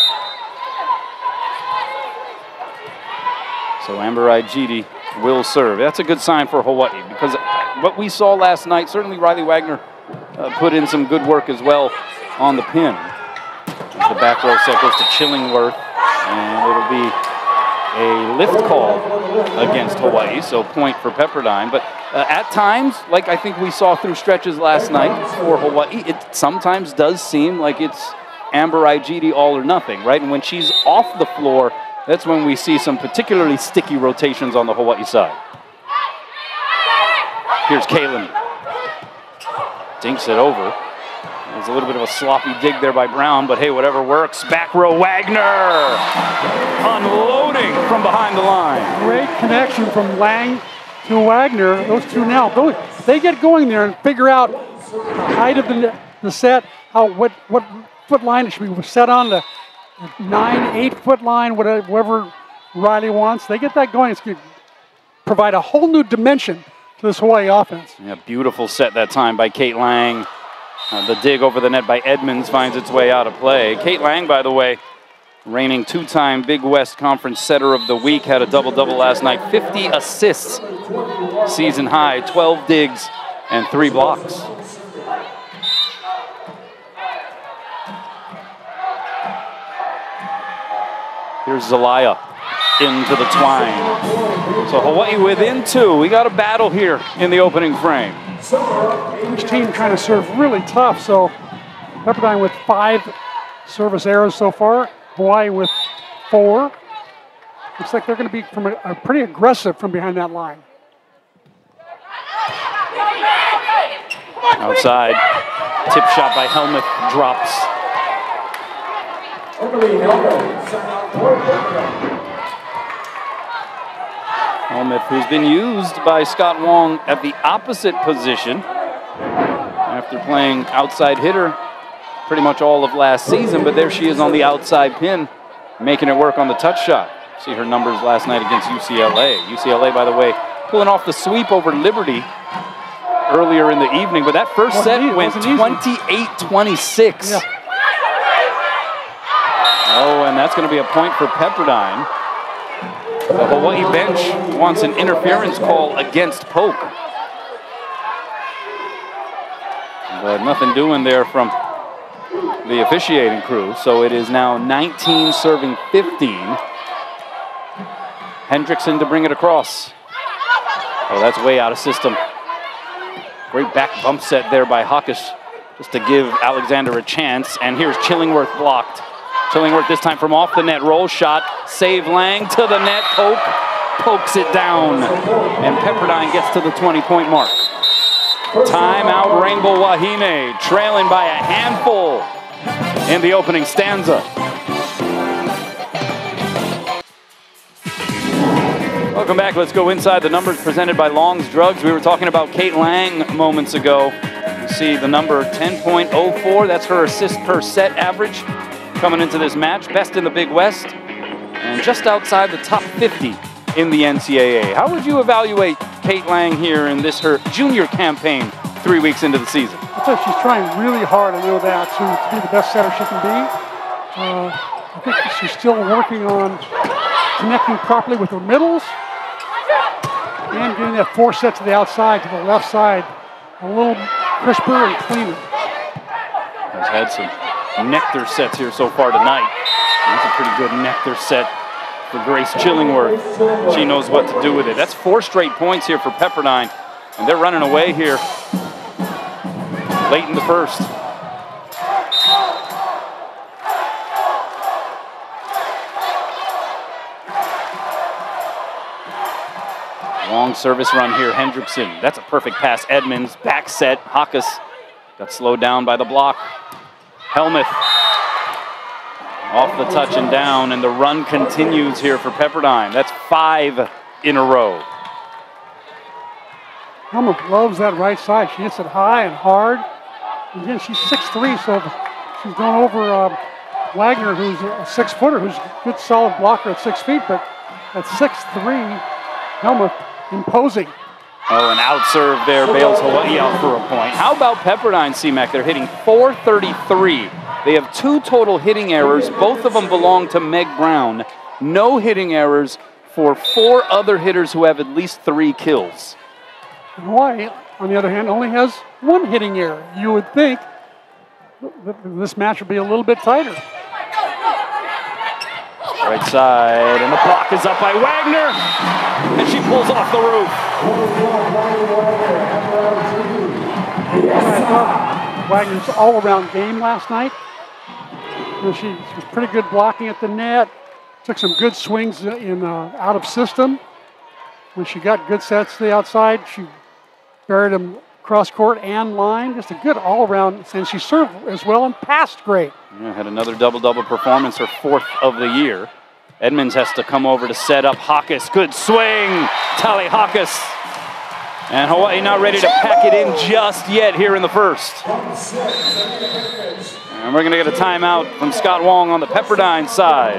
So Amber Igidi will serve. That's a good sign for Hawaii, because what we saw last night, certainly Riley Wagner uh, put in some good work as well on the pin. The back row set goes to Chillingworth, and it'll be a lift call against Hawaii, so point for Pepperdine. But uh, at times, like I think we saw through stretches last night for Hawaii, it sometimes does seem like it's Amber Igidi all or nothing, right? And when she's off the floor, that's when we see some particularly sticky rotations on the Hawaii side. Here's Kaylin. Dinks it over. There's a little bit of a sloppy dig there by Brown, but hey, whatever works. Back row Wagner unloading from behind the line. Great connection from Lang to Wagner. Those two now, those, they get going there and figure out the height of the, the set, how what what foot line it should be set on, the nine, eight foot line, whatever, whatever Riley wants. They get that going. It's going to provide a whole new dimension to this Hawaii offense. Yeah, beautiful set that time by Kate Lang. Uh, the dig over the net by Edmonds finds its way out of play. Kate Lang, by the way, reigning two-time Big West Conference Setter of the Week, had a double-double last night. fifty assists, season high, twelve digs, and three blocks. Here's Zelaya into the twine. So Hawaii within two. We got a battle here in the opening frame. Each team trying to serve really tough, so Pepperdine with five service errors so far. Hawaii with four. Looks like they're going to be from a, a pretty aggressive from behind that line. Outside, tip shot by Helmuth drops. Helmuth, who's been used by Scott Wong at the opposite position after playing outside hitter pretty much all of last season, but there she is on the outside pin, making it work on the touch shot. See her numbers last night against U C L A. U C L A, by the way, pulling off the sweep over Liberty earlier in the evening, but that first set went twenty-eight twenty-six. Yeah. Oh, and that's going to be a point for Pepperdine. The Hawaii bench wants an interference call against Polk. But nothing doing there from the officiating crew, so it is now nineteen serving fifteen. Hendrickson to bring it across. Oh, that's way out of system. Great back bump set there by Hawkes just to give Alexander a chance. And here's Chillingworth blocked. Chillingworth this time from off the net. Roll shot. Save Lang to the net. Polk pokes it down. And Pepperdine gets to the twenty-point mark. Timeout Rainbow Wahine, trailing by a handful in the opening stanza. Welcome back. Let's go inside the numbers presented by Long's Drugs. We were talking about Kate Lang moments ago. You see the number ten point oh four. That's her assist per set average coming into this match. Best in the Big West and just outside the top fifty in the N C double A. How would you evaluate Kate Lang here in this her junior campaign three weeks into the season? I think she's trying really hard, I know that, to, to be the best setter she can be. Uh, I think she's still working on connecting properly with her middles and getting that four set to the outside, to the left side, a little crisper and cleaner. Has had some nectar sets here so far tonight. That's a pretty good nectar set for Grace Chillingworth. She knows what to do with it. That's four straight points here for Pepperdine, and they're running away here late in the first. Long service run here, Hendrickson. That's a perfect pass. Edmonds, back set. Hawkes got slowed down by the block. Helmuth off the touch and down, and the run continues here for Pepperdine. That's five in a row. Helmuth loves that right side. She hits it high and hard. Again, she's six three, so she's going over uh, Wagner, who's a six-footer, who's a good solid blocker at six feet, but at six three, Helmuth imposing. Oh, an out serve there bails Hawaii out for a point. How about Pepperdine, C-Mac? They're hitting four thirty-three. They have two total hitting errors. Both of them belong to Meg Brown. No hitting errors for four other hitters who have at least three kills. Hawaii, on the other hand, only has one hitting error. You would think that this match would be a little bit tighter. Right side, and the block is up by Wagner, and she pulls off the roof. I thought Wagner's all-around game last night. You know, she, she was pretty good blocking at the net, took some good swings in uh, out of system. When she got good sets to the outside, she buried them cross court and line. Just a good all-around, and she served as well and passed great. Yeah, had another double-double performance, her fourth of the year. Edmonds has to come over to set up Hawkes. Good swing, Tally Hawkes. And Hawaii not ready to pack it in just yet here in the first. And we're gonna get a timeout from Scott Wong on the Pepperdine side.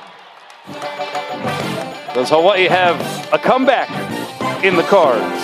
Does Hawaii have a comeback in the cards?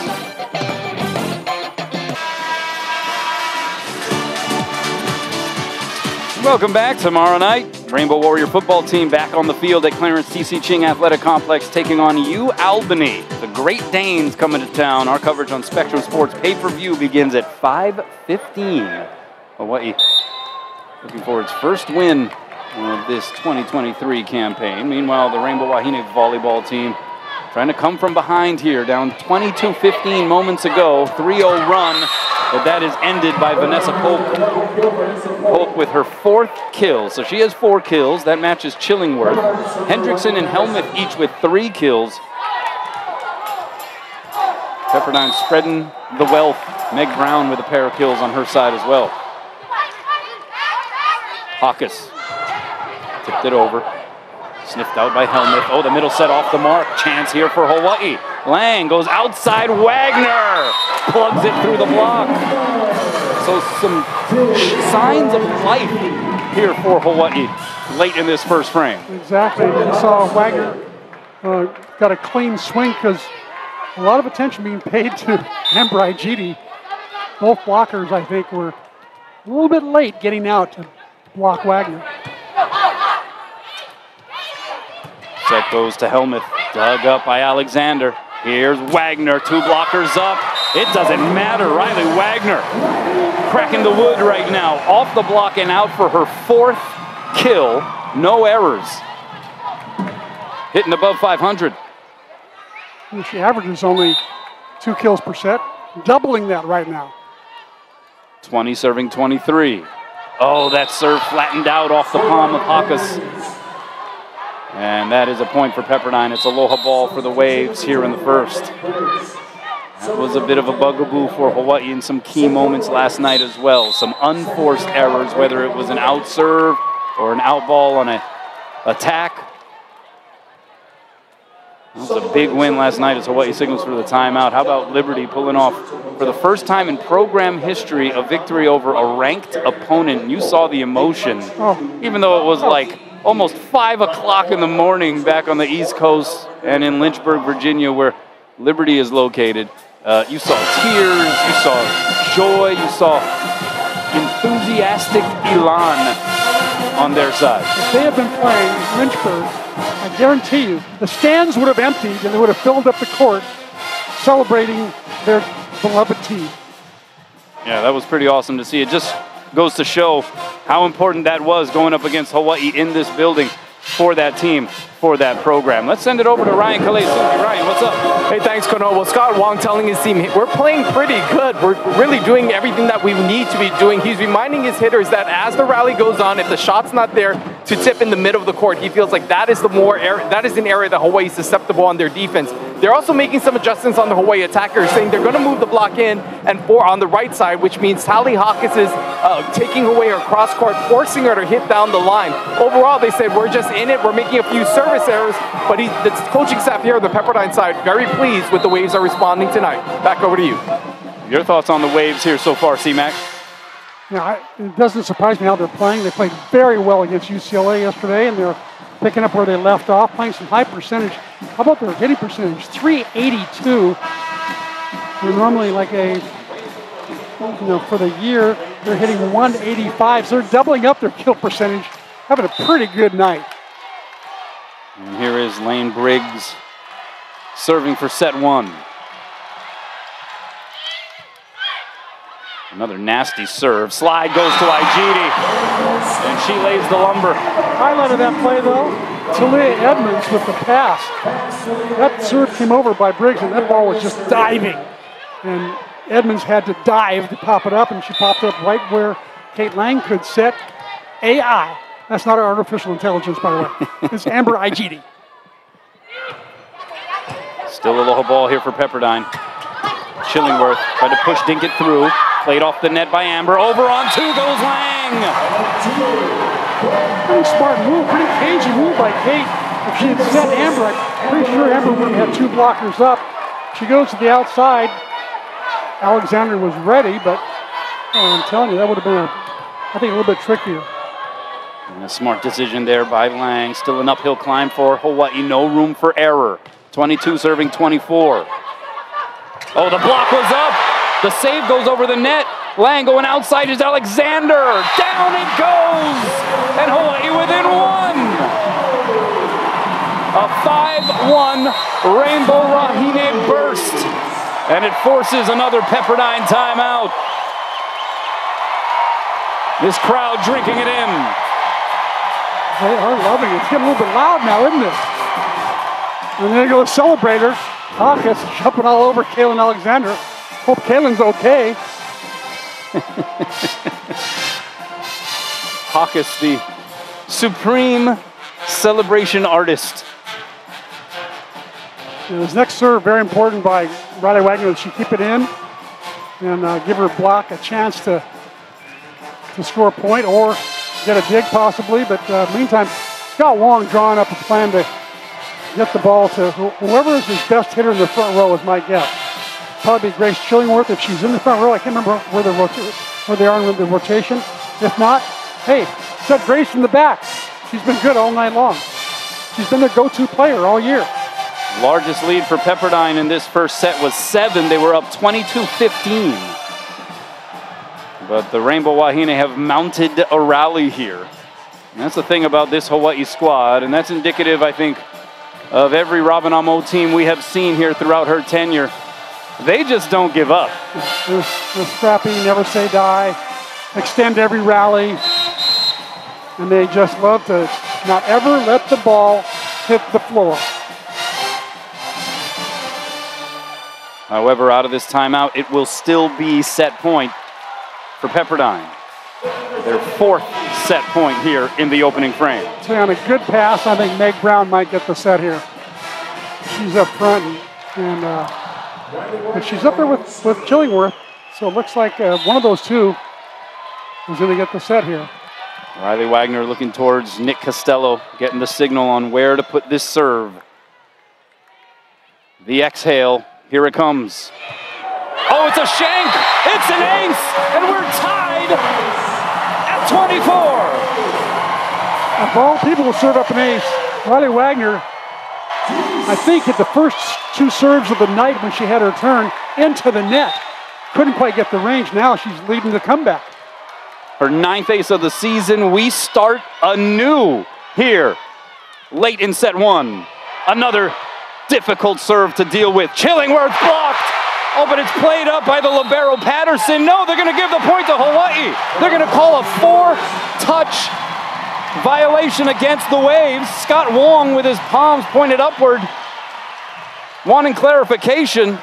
Welcome back. Tomorrow night, Rainbow Warrior football team back on the field at Clarence T C Ching Athletic Complex taking on U Albany. The Great Danes coming to town. Our coverage on Spectrum Sports pay-per-view begins at five fifteen. Hawaii looking for its first win of this twenty twenty-three campaign. Meanwhile, the Rainbow Wahine Volleyball team Trying to come from behind here, down twenty-two fifteen moments ago, three oh run, but that is ended by Vanessa Polk. Polk with her fourth kill, so she has four kills. That matches Chillingworth. Hendrickson and Helmuth each with three kills. Pepperdine spreading the wealth. Meg Brown with a pair of kills on her side as well. Hawkes tipped it over. Sniffed out by Helmuth. Oh, the middle set off the mark. Chance here for Hawaii. Lang goes outside. Wagner plugs it through the block. So some signs of life here for Hawaii late in this first frame. Exactly. You saw Wagner uh, got a clean swing because a lot of attention being paid to Amber Igidi. Both blockers, I think, were a little bit late getting out to block Wagner. Set goes to Helmuth, dug up by Alexander. Here's Wagner, two blockers up. It doesn't matter, Riley Wagner cracking the wood right now. Off the block and out for her fourth kill, no errors. Hitting above five hundred. She averages only two kills per set, doubling that right now. twenty serving twenty-three. Oh, that serve flattened out off the palm of Hawkes. And that is a point for Pepperdine. It's aloha ball for the Waves here in the first. That was a bit of a bugaboo for Hawaii in some key moments last night as well. Some unforced errors, whether it was an out serve or an out ball on an attack. That was a big win last night as Hawaii signals for the timeout. How about Liberty pulling off, for the first time in program history, a victory over a ranked opponent? You saw the emotion, even though it was like almost five o'clock in the morning back on the East Coast and in Lynchburg, Virginia, where Liberty is located. Uh, you saw tears, you saw joy, you saw enthusiastic elan on their side. If they had been playing Lynchburg, I guarantee you, the stands would have emptied and they would have filled up the court celebrating their beloved team. Yeah, that was pretty awesome to see. It just goes to show how important that was going up against Hawaii in this building for that team, for that program. Let's send it over to Ryan Kalesuki. Ryan, what's up? Hey, thanks, Kono. Well, Scott Wong telling his team, we're playing pretty good. We're really doing everything that we need to be doing. He's reminding his hitters that as the rally goes on, if the shot's not there to tip in the middle of the court, he feels like that is the more area, that is an area that Hawaii is susceptible on their defense. They're also making some adjustments on the Hawaii attackers, saying they're going to move the block in and for on the right side, which means Tally Hawkins is uh, taking away her cross court, forcing her to hit down the line. Overall, they said, we're just in it. We're making a few service errors, but he, the coaching staff here on the Pepperdine side, very pleased with the Waves are responding tonight. Back over to you. Your thoughts on the Waves here so far, C-Mac? Yeah, I, it doesn't surprise me how they're playing. They played very well against U C L A yesterday, and they're picking up where they left off, playing some high percentage. How about their hitting percentage? three eighty-two. They're normally like a, you know, for the year, they're hitting one eighty-five. So they're doubling up their kill percentage, having a pretty good night. And here is Lane Briggs serving for set one. Another nasty serve. Slide goes to Igidi, and she lays the lumber. Highlight of that play, though, Talia Edmonds with the pass. That serve came over by Briggs, and that ball was just diving. And Edmonds had to dive to pop it up, and she popped up right where Kate Lang could set. A I. That's not artificial intelligence, by the way. It's Amber Igidi. Still a low ball here for Pepperdine. Chillingworth tried to push Dinkett through. Played off the net by Amber. Over on two goes Lang. Pretty smart move, pretty cagey move by Kate. If she had set Amber, I'm pretty sure Amber would have had two blockers up. She goes to the outside. Alexander was ready, but oh, I'm telling you, that would have been, a, I think, a little bit trickier. And a smart decision there by Lang. Still an uphill climb for Hawaii. No room for error. twenty-two serving twenty-four. Oh, the block was up. The save goes over the net. Lang going outside is Alexander. Down it goes. And Hawaii within one. A five one Rainbow Wahine burst. And it forces another Pepperdine timeout. This crowd drinking it in. They are loving it. It's getting a little bit loud now, isn't it? And there goes the celebrator. Hawkins jumping all over Kaylin Alexander. Hope Kaylin's okay. Hawkins, the supreme celebration artist. And his next serve, very important by Riley Wagner, that she keep it in and uh, give her block a chance to to score a point or get a dig possibly. But uh, meantime, Scott Wong drawing up a plan to get the ball to whoever is his best hitter in the front row is my guess. Probably Grace Chillingworth if she's in the front row. I can't remember where, the rota- where they are in the rotation. If not, hey, set Grace in the back. She's been good all night long. She's been the go-to player all year. Largest lead for Pepperdine in this first set was seven. They were up twenty-two fifteen. But the Rainbow Wahine have mounted a rally here. And that's the thing about this Hawaii squad, and that's indicative, I think, of every Robin Amo team we have seen here throughout her tenure. They just don't give up. They're, they're scrappy, never say die, extend every rally, and they just love to not ever let the ball hit the floor. However, out of this timeout, it will still be set point for Pepperdine. Their fourth set point here in the opening frame. So on a good pass, I think Meg Brown might get the set here. She's up front, and, and uh, but she's up there with, with Chillingworth, so it looks like uh, one of those two is going to get the set here. Riley Wagner looking towards Nick Costello, getting the signal on where to put this serve. The exhale, here it comes. Oh, it's a shank! It's an ace! And we're tied at twenty-four! Of all people to serve up an ace, Riley Wagner, I think, hit the first two serves of the night when she had her turn into the net. Couldn't quite get the range. Now she's leading the comeback. Her ninth ace of the season. We start anew here late in set one. Another difficult serve to deal with. Chillingworth blocked. Oh, but it's played up by the libero Patterson. No, they're going to give the point to Hawaii. They're going to call a four-touch violation against the Waves. Scott Wong with his palms pointed upward, wanting clarification.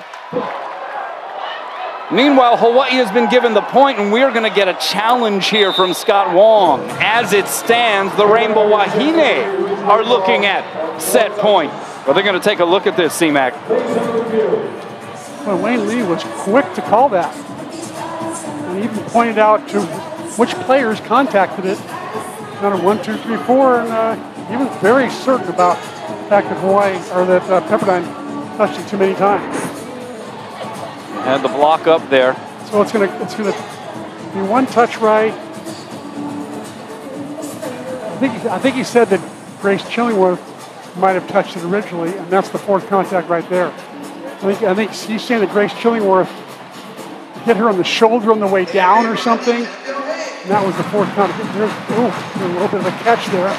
Meanwhile, Hawaii has been given the point, and we're going to get a challenge here from Scott Wong. As it stands, the Rainbow Wahine are looking at set point. But they're going to take a look at this, C-Mac. Well, Wayne Lee was quick to call that. And even pointed out to which players contacted it. Number one, two, three, four, and uh, he was very certain about the fact that Hawaii, or that uh, Pepperdine touched it too many times. And the block up there. So it's gonna it's gonna be one touch right. I think I think he said that Grace Chillingworth might have touched it originally, and that's the fourth contact right there. I think I think he's saying that Grace Chillingworth hit her on the shoulder on the way down or something. And that was the fourth contact. There's, ooh, there's a little bit of a catch there.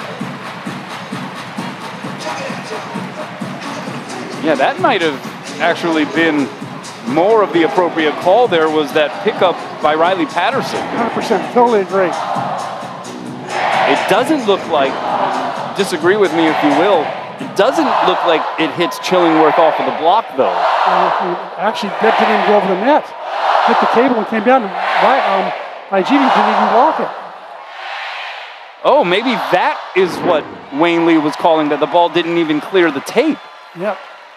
Yeah, that might have actually been more of the appropriate call. There was that pickup by Riley Patterson. one hundred percent, totally agree. It doesn't look like, disagree with me if you will, it doesn't look like it hits Chillingworth off of the block though. Uh, actually, that didn't even go over the net. Hit the cable and came down, and um, Igini didn't even block it. Oh, maybe that is what Wayne Lee was calling, that the ball didn't even clear the tape. Yep.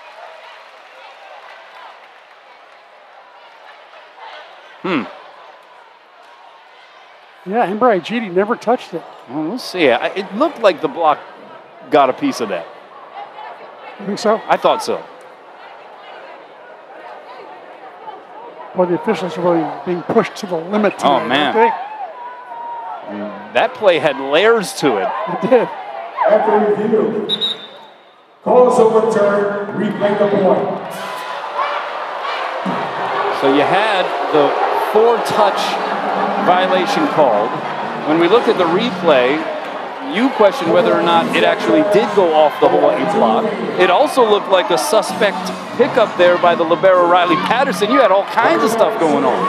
Hmm. Yeah, Amber Igini never touched it. Well, we'll see. It looked like the block got a piece of that. You think so? I thought so. Well, the officials are really being pushed to the limit tonight. Oh, man. They? That play had layers to it. It did. After review, call is overturned, replay the point. So you had the four-touch violation called. When we looked at the replay, you questioned whether or not it actually did go off the Hawaii block. It also looked like a suspect pickup there by the libero Riley Patterson. You had all kinds of stuff going on.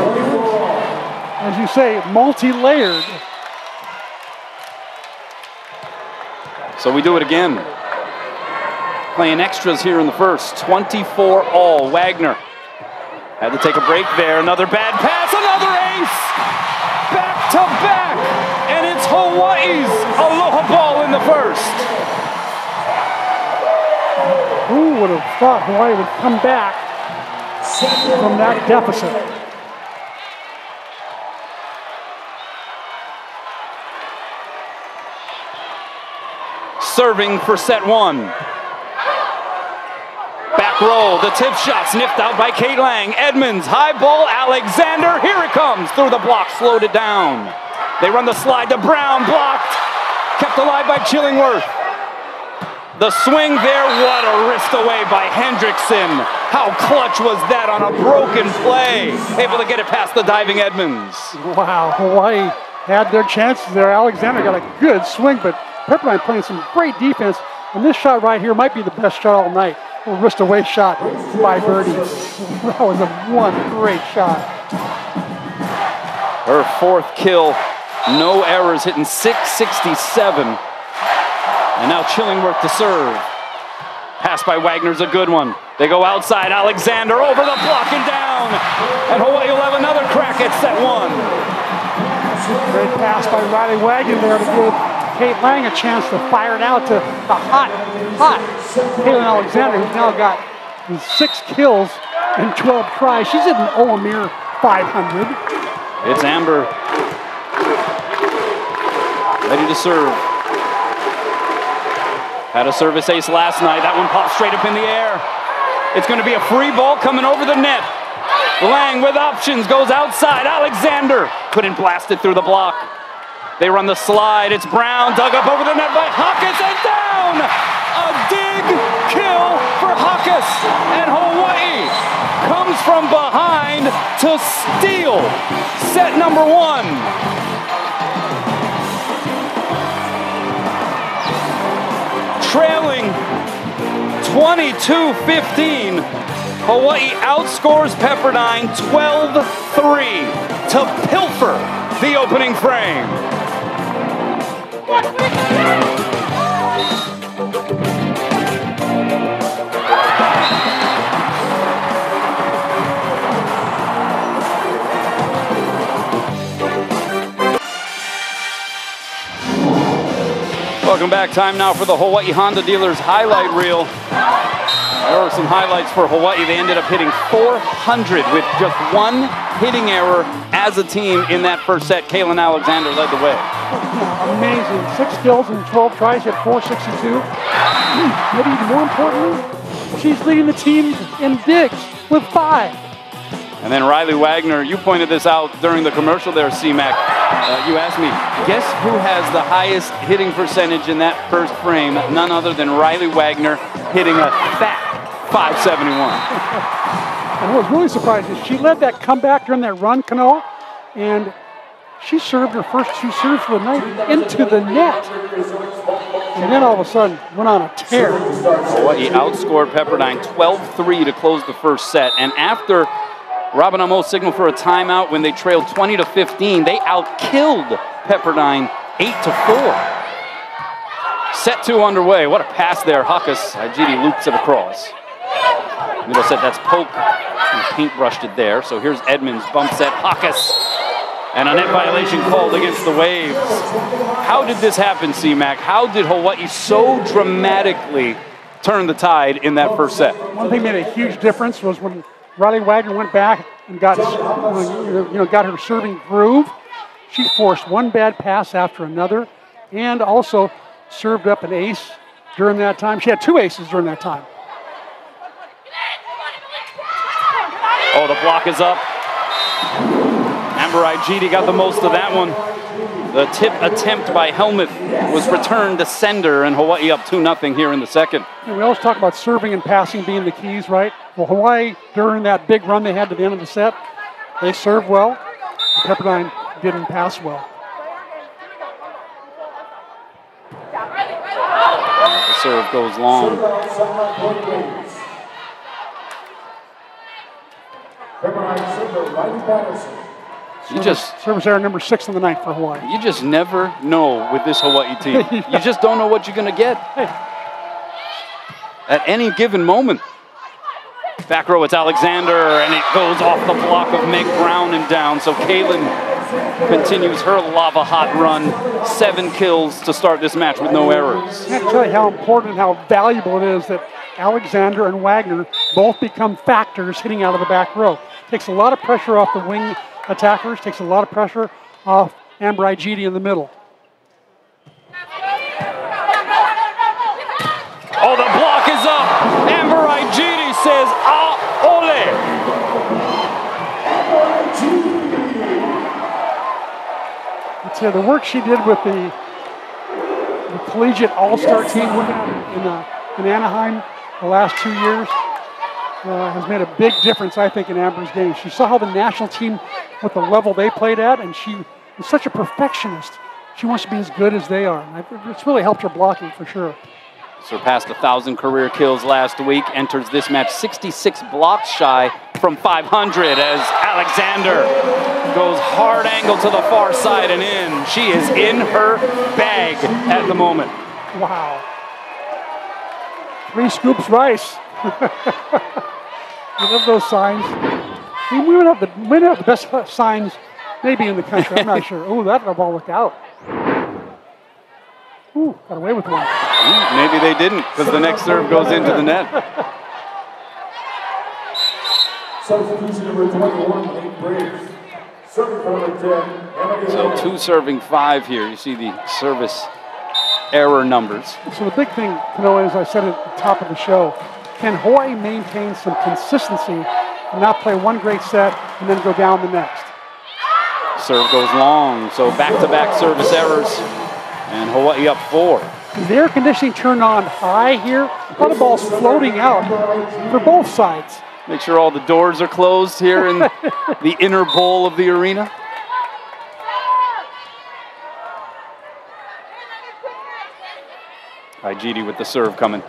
As you say, multi-layered. So we do it again. playing extras here in the first. twenty-four all. Wagner had to take a break there. Another bad pass, another ace! Back to back! And it's Hawaii's Aloha ball in the first. Who would have thought Hawaii would come back from that deficit? Serving for set one. Back roll, the tip shot sniffed out by Kate Lang. Edmonds, high ball, Alexander, here it comes. Through the block, slowed it down. They run the slide to Brown, blocked. Kept alive by Chillingworth. The swing there, what a wrist away by Hendrickson. How clutch was that on a broken play? Able to get it past the diving Edmonds. Wow, Hawaii had their chances there. Alexander got a good swing, but Pepperdine playing some great defense. And this shot right here might be the best shot all night. A wrist away shot by Birdie. That was a one great shot. Her fourth kill, no errors, hitting six sixty-seven. And now Chillingworth to serve. Pass by Wagner's a good one. They go outside, Alexander over the block and down. And Hawaii will have another crack at set one. Great pass by Riley Wagner there to give Kate Lang a chance to fire it out to the hot, hot Kaylin Alexander, who's now got six kills and twelve tries. She's at an oh, a mere five hundred. It's Amber. Ready to serve. Had a service ace last night. That one popped straight up in the air. It's going to be a free ball coming over the net. Lang with options goes outside. Alexander couldn't blast it through the block. They run the slide. It's Brown, dug up over the net by Hawkins and down! A dig kill for Hawkins. And Hawaii comes from behind to steal set number one. Trailing twenty-two fifteen. Hawaii outscores Pepperdine twelve three to pilfer the opening frame. Welcome back. Time now for the Hawaii Honda Dealers highlight reel. There were some highlights for Hawaii. They ended up hitting four hundred with just one hitting error as a team in that first set. Kaylin Alexander led the way. Amazing. Six kills and twelve tries at four sixty-two. Maybe even more importantly, she's leading the team in digs with five. And then Riley Wagner, you pointed this out during the commercial there, C-Mac. Uh, you asked me, guess who has the highest hitting percentage in that first frame? None other than Riley Wagner hitting a fat five seventy-one. And what was really surprising is she led that comeback during that run, Kanoa, and she served her first two serves of the night into the net. And then all of a sudden went on a tear. Hawaii outscored Pepperdine twelve three to close the first set. And after Robin Amo signaled for a timeout when they trailed twenty to fifteen, they outkilled Pepperdine eight to four. Set two underway. What a pass there. Hakas Ajiti loops it across. Middle set, that's Polk. He paintbrushed it there. So here's Edmonds, bump set, Hakas. And a net violation called against the Waves. How did this happen, C-Mac? How did Hawaii so dramatically turn the tide in that first set? One thing made a huge difference was when Riley Wagner went back and got, you know, got her serving groove. She forced one bad pass after another and also served up an ace during that time. She had two aces during that time. Oh, the block is up. Amber Ajiti got the most of that one. The tip attempt by Helmuth was returned to sender, and Hawaii up two nothing here in the second. And we always talk about serving and passing being the keys, right? Well, Hawaii, during that big run they had to the end of the set, they served well. Pepperdine didn't pass well. The serve goes long. You just service error number six in the night for Hawaii. You just never know with this Hawaii team. You just don't know what you're going to get. Hey. at any given moment. Back row, it's Alexander, and it goes off the block of Meg Brown and down. So Kaylin continues her lava hot run. Seven kills to start this match with no errors. I can't tell you how important and how valuable it is that Alexander and Wagner both become factors hitting out of the back row. Takes a lot of pressure off the wing attackers, takes a lot of pressure off Amber Igidi in the middle. Oh, the block is up. Amber Igidi says, ah, ole. I'd say the work she did with the, the collegiate all-star team working out in, uh, in Anaheim the last two years uh, has made a big difference, I think, in Amber's game. She saw how the national team, what the level they played at, and she is such a perfectionist. She wants to be as good as they are. And it's really helped her blocking for sure. Surpassed one thousand career kills last week, enters this match sixty-six blocks shy from five hundred as Alexander goes hard angle to the far side and in. She is in her bag at the moment. Wow. Three scoops rice. I love those signs. We might have the, we might have the best signs maybe in the country. I'm not sure. Oh, that ball looked out. Ooh, got away with one. Maybe they didn't, because the next serve goes into the net. Substitution number twenty-one, eight breaks. Serving number ten. So two serving five here. You see the service error numbers. So the big thing to know, as I said at the top of the show, can Hawaii maintain some consistency and not play one great set and then go down the next? Serve goes long, so back-to-back service errors. And Hawaii up four. Is the air conditioning turned on high here? A lot of balls floating out for both sides. Make sure all the doors are closed here in the inner bowl of the arena. Igidi with the serve coming.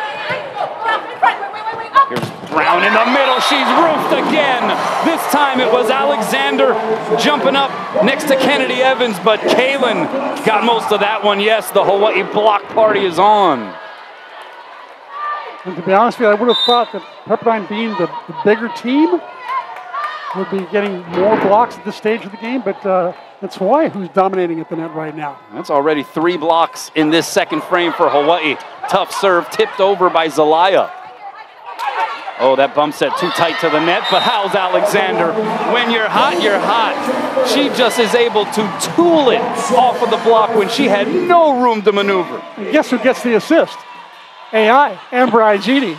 Here's Brown in the middle. She's roofed again. This time it was Alexander jumping up next to Kennedy Evans, but Kaylin got most of that one. Yes, the Hawaii block party is on. And to be honest with you, I would have thought that Pepperdine, being the, the bigger team, would be getting more blocks at this stage of the game, but uh, it's Hawaii who's dominating at the net right now. That's already three blocks in this second frame for Hawaii. Tough serve tipped over by Zelaya. Oh, that bump set too tight to the net, but how's Alexander? When you're hot, you're hot. She just is able to tool it off of the block when she had no room to maneuver. And guess who gets the assist? A I, Amber Igidi.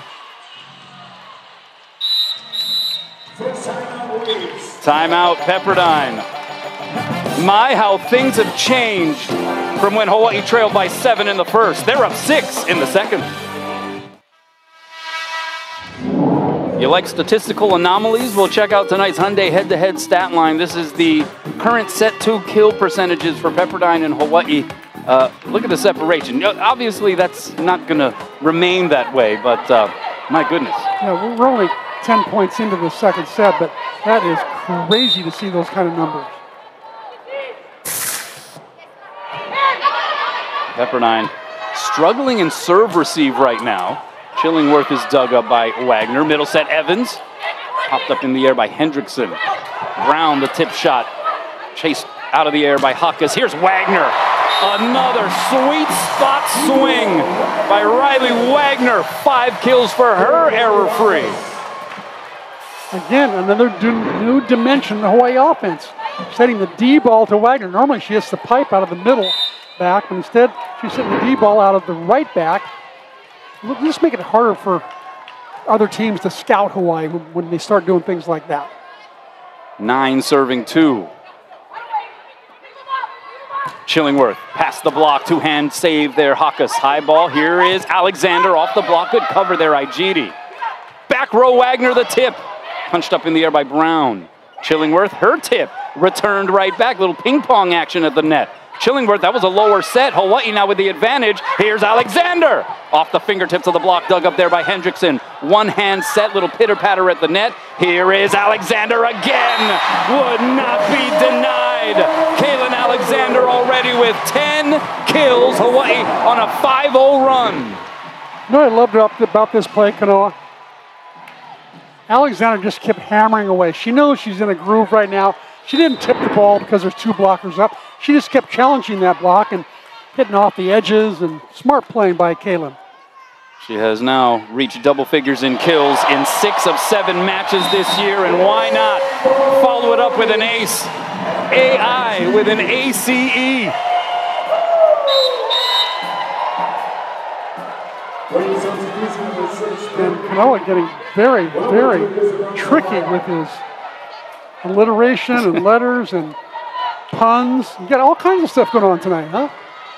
Timeout, Pepperdine. My, how things have changed from when Hawaii trailed by seven in the first. They're up six in the second. You like statistical anomalies? Well, check out tonight's Hyundai head-to-head stat line. This is the current set two kill percentages for Pepperdine and Hawaii. Uh, look at the separation. Obviously, that's not going to remain that way, but uh, my goodness. Yeah, we're only ten points into the second set, but that is crazy to see those kind of numbers. Pepperdine struggling in serve receive right now. Chillingworth is dug up by Wagner. Middle set, Evans. Popped up in the air by Hendrickson. Brown, the tip shot. Chased out of the air by Huckus. Here's Wagner. Another sweet spot swing by Riley Wagner. Five kills for her, error-free. Again, another new dimension in the Hawaii offense. Setting the D ball to Wagner. Normally she hits the pipe out of the middle back, but instead she's hitting the D ball out of the right back. Just make it harder for other teams to scout Hawaii when they start doing things like that. Nine serving two. Chillingworth past the block, two-hand save there. Huckus, high ball. Here is Alexander off the block. Good cover there, Igidi. Back row, Wagner, the tip. Punched up in the air by Brown. Chillingworth, her tip. Returned right back. Little ping-pong action at the net. Chillingworth, that was a lower set. Hawaii now with the advantage. Here's Alexander. Off the fingertips of the block, dug up there by Hendrickson. One-hand set, little pitter-patter at the net. Here is Alexander again. Would not be denied. Kaylin Alexander already with ten kills. Hawaii on a five oh run. You know what I loved about, about this play, Kanoa? Alexander just kept hammering away. She knows she's in a groove right now. She didn't tip the ball because there's two blockers up. She just kept challenging that block and hitting off the edges, and smart playing by Kaylin. She has now reached double figures in kills in six of seven matches this year, and why not follow it up with an ace? A I with an A C E. And Kanoa getting very, very tricky with his alliteration and letters and puns. You got all kinds of stuff going on tonight, huh?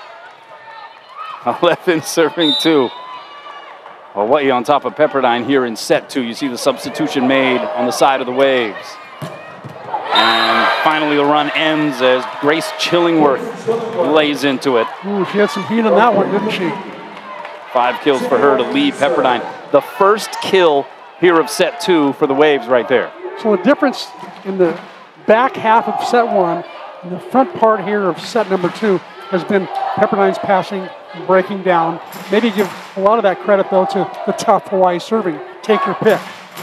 eleven serving two. Hawaii on top of Pepperdine here in set two. You see the substitution made on the side of the Waves. And finally the run ends as Grace Chillingworth lays into it. Ooh, she had some heat on that one, didn't she? Five kills for her to lead Pepperdine. The first kill here of set two for the Waves right there. So the difference in the back half of set one and the front part here of set number two has been Pepperdine's passing and breaking down. Maybe give a lot of that credit, though, to the tough Hawaii serving. Take your pick.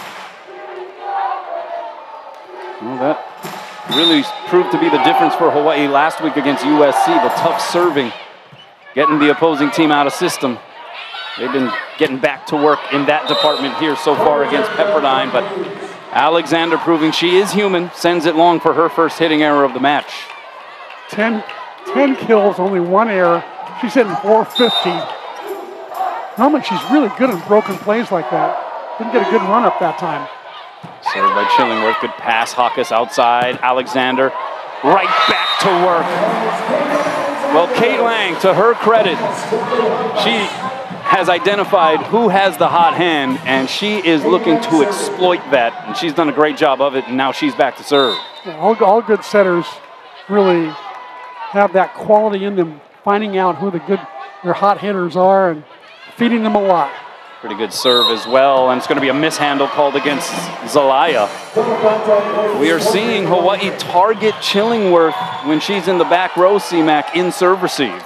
Well, that really proved to be the difference for Hawaii last week against U S C. The tough serving, getting the opposing team out of system. They've been getting back to work in that department here so far against Pepperdine, but Alexander proving she is human, sends it long for her first hitting error of the match. Ten, ten kills, only one error. She's hitting four fifty. Normally she's really good in broken plays like that. Didn't get a good run up that time. Served by Chillingworth, good pass, Hawkes outside, Alexander right back to work. Well, Kate Lang, to her credit, she has identified who has the hot hand, and she is looking to exploit that, and she's done a great job of it, and now she's back to serve. Yeah, all, all good setters really have that quality in them, finding out who the good, their hot hitters are and feeding them a lot. Pretty good serve as well, and it's going to be a mishandle called against Zelaya. We are seeing Hawaii target Chillingworth when she's in the back row, C-Mac, in serve receive.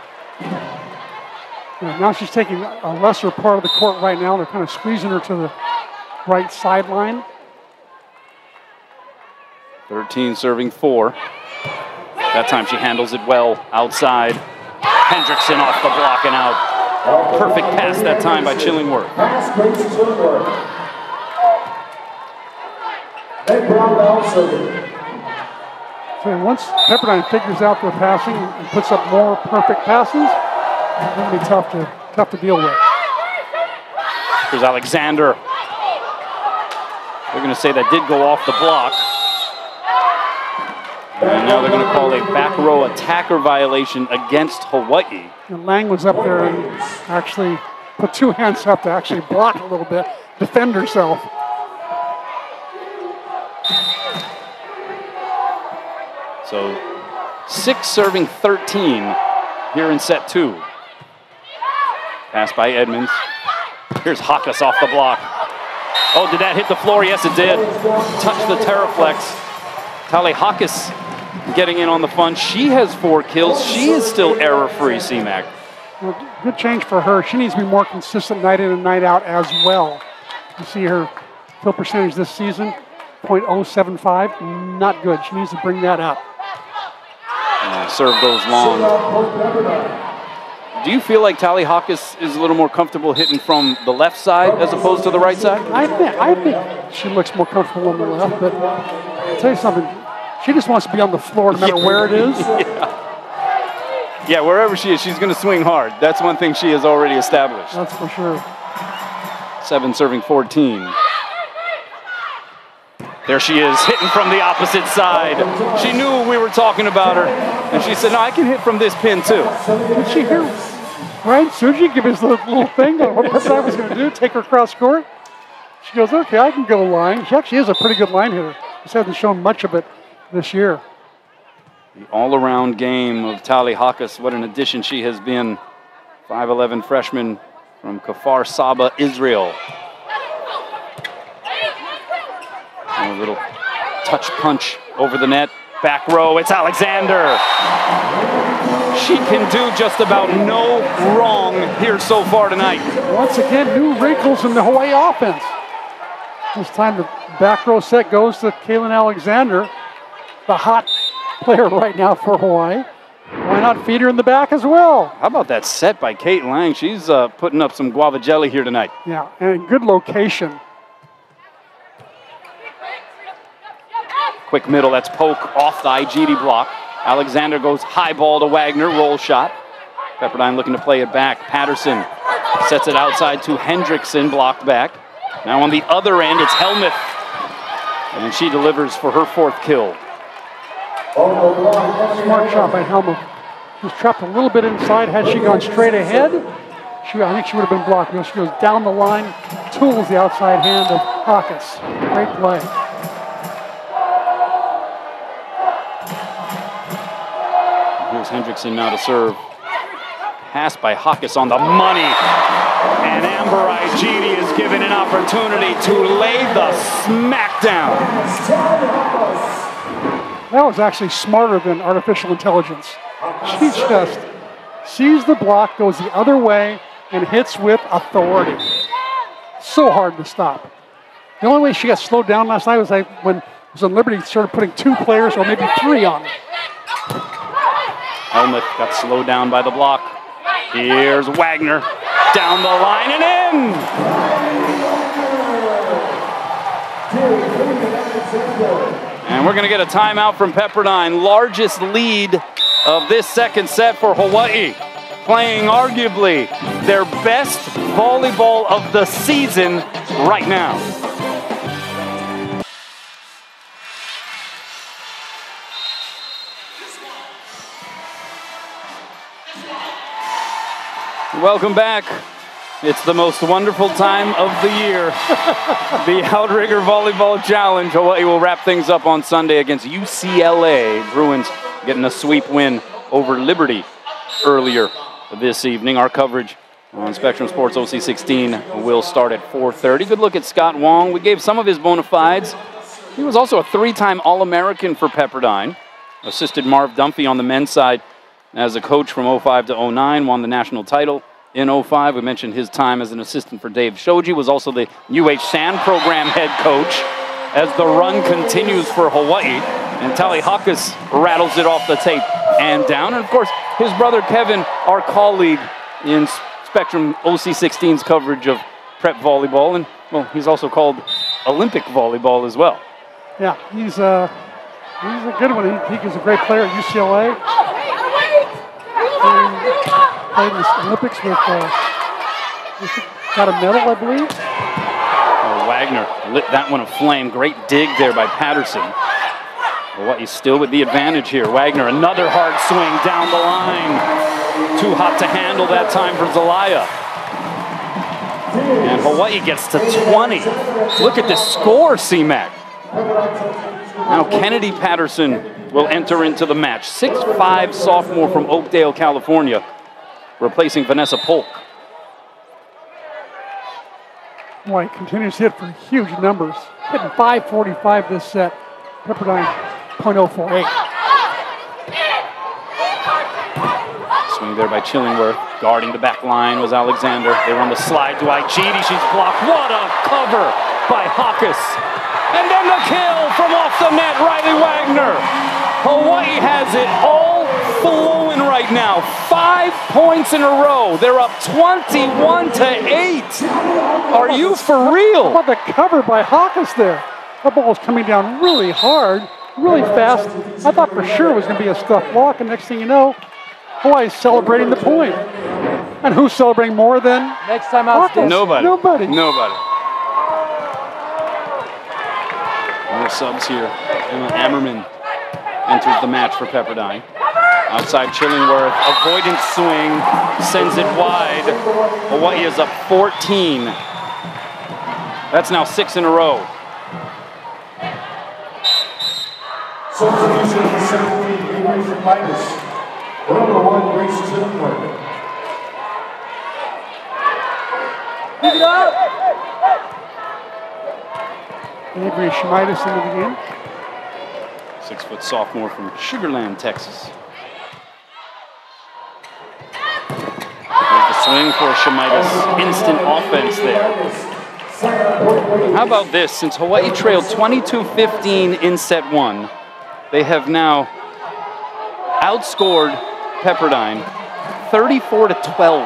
Yeah, now she's taking a lesser part of the court right now. They're kind of squeezing her to the right sideline. thirteen serving four. That time she handles it well outside. Hendrickson off the block and out. Perfect pass that time by Chillingworth. So once Pepperdine figures out their passing and puts up more perfect passes, it's going to be tough to, tough to deal with. Here's Alexander. They're going to say that did go off the block. And now they're going to call a back row attacker violation against Hawaii. And Lang was up there and actually put two hands up to actually block a little bit, defend herself. So six serving thirteen here in set two. Pass by Edmonds. Here's Hawkes off the block. Oh, did that hit the floor? Yes, it did. Touched the Terraflex. Tali Hawkes getting in on the fun. She has four kills. She is still error-free, C-Mac. Well, good change for her. She needs to be more consistent night in and night out as well. You see her kill percentage this season, point oh seven five. Not good. She needs to bring that up. Uh, serve goes long. Do you feel like Tali Hawkes is a little more comfortable hitting from the left side as opposed to the right side? I think, I think she looks more comfortable on the left, but I'll tell you something. She just wants to be on the floor no matter yeah. where it is. yeah. yeah, wherever she is, she's going to swing hard. That's one thing she has already established. That's for sure. Seven serving fourteen. There she is, hitting from the opposite side. She knew we were talking about her, and she said, no, I can hit from this pin too. Did she hear Ryan Suji give his little, little thing on what Pepperdine was going to do, take her across court? She goes, okay, I can go line. She actually is a pretty good line hitter. Just hasn't shown much of it this year. The all-around game of Tali Hawkes, what an addition she has been. five eleven freshman from Kfar Saba, Israel. A little touch punch over the net. Back row, it's Alexander. She can do just about no wrong here so far tonight. Once again, new wrinkles in the Hawaii offense. This time the back row set goes to Kaylin Alexander, the hot player right now for Hawaii. Why not feed her in the back as well? How about that set by Kate Lang? She's uh, putting up some guava jelly here tonight. Yeah, and good location. Quick middle, that's poke off the I G D block. Alexander goes high ball to Wagner, roll shot. Pepperdine looking to play it back. Patterson sets it outside to Hendrickson, blocked back. Now on the other end, it's Helmuth. And she delivers for her fourth kill. Smart shot by Helmuth. She's trapped a little bit inside. Had she gone straight ahead, she, I think she would have been blocked. You know, she goes down the line, tools the outside hand of Hawkins. Great play. Here's Hendrickson now to serve. Pass by Hawkins on the money. And Amber Igidi is given an opportunity to lay the smackdown. That was actually smarter than artificial intelligence. She just sees the block, goes the other way, and hits with authority. So hard to stop. The only way she got slowed down last night was like when it was on Liberty, started putting two players or maybe three on her. Helmuth got slowed down by the block. Here's Wagner. Down the line and in! And we're going to get a timeout from Pepperdine. Largest lead of this second set for Hawaii. Playing arguably their best volleyball of the season right now. Welcome back. It's the most wonderful time of the year. The Outrigger Volleyball Challenge. Hawaii will wrap things up on Sunday against U C L A. Bruins getting a sweep win over Liberty earlier this evening. Our coverage on Spectrum Sports O C sixteen will start at four thirty. Good look at Scott Wong. We gave some of his bona fides. He was also a three-time All-American for Pepperdine. Assisted Marv Dunphy on the men's side as a coach from oh five to oh nine. Won the national title in oh five. We mentioned his time as an assistant for Dave Shoji. Was also the U H Sand program head coach as the run continues for Hawaii. And Tali Hawkins rattles it off the tape and down. And of course, his brother Kevin, our colleague in Spectrum O C sixteen's coverage of prep volleyball. And, well, he's also called Olympic volleyball as well. Yeah, he's, uh, he's a good one. He, he was a great player at U C L A. Played in the Olympics with, uh, got a medal, I believe. Oh, Wagner lit that one aflame. Great dig there by Patterson. Hawaii's still with the advantage here. Wagner, another hard swing down the line. Too hot to handle that time for Zelaya. And Hawaii gets to twenty. Look at this score, C-Mac. Now Kennedy Patterson will enter into the match. six five sophomore from Oakdale, California, replacing Vanessa Polk. White continues to hit for huge numbers. Hitting five forty-five this set. Pepperdine point oh four eight. Swing there by Chillingworth. Guarding the back line was Alexander. They run the slide to Igidi. She's blocked. What a cover by Hawkins. And then the kill from off the net, Riley Wagner. Hawaii has it all flowing right now. Five points in a row. They're up twenty-one to eight. Are you for real? How about the cover by Hawkins there? That ball was coming down really hard, really fast. I thought for sure it was going to be a stuff block, and next thing you know, Hawaii's celebrating the point. And who's celebrating more than Next time out, Nobody. Nobody. Nobody. More subs here. Emma Ammerman enters the match for Pepperdine. Outside Chillingworth, avoidance swing, sends it wide. Hawaii is up fourteen. That's now six in a row. Substitution for seventeen, Avery Midas. Number one, Grace Chillingworth. Pick it up. Avery Shemaitis into the game. Six-foot sophomore from Sugar Land, Texas. There's the swing for Shemidas. Instant offense there. How about this? Since Hawaii trailed twenty-two fifteen in set one, they have now outscored Pepperdine thirty-four to twelve.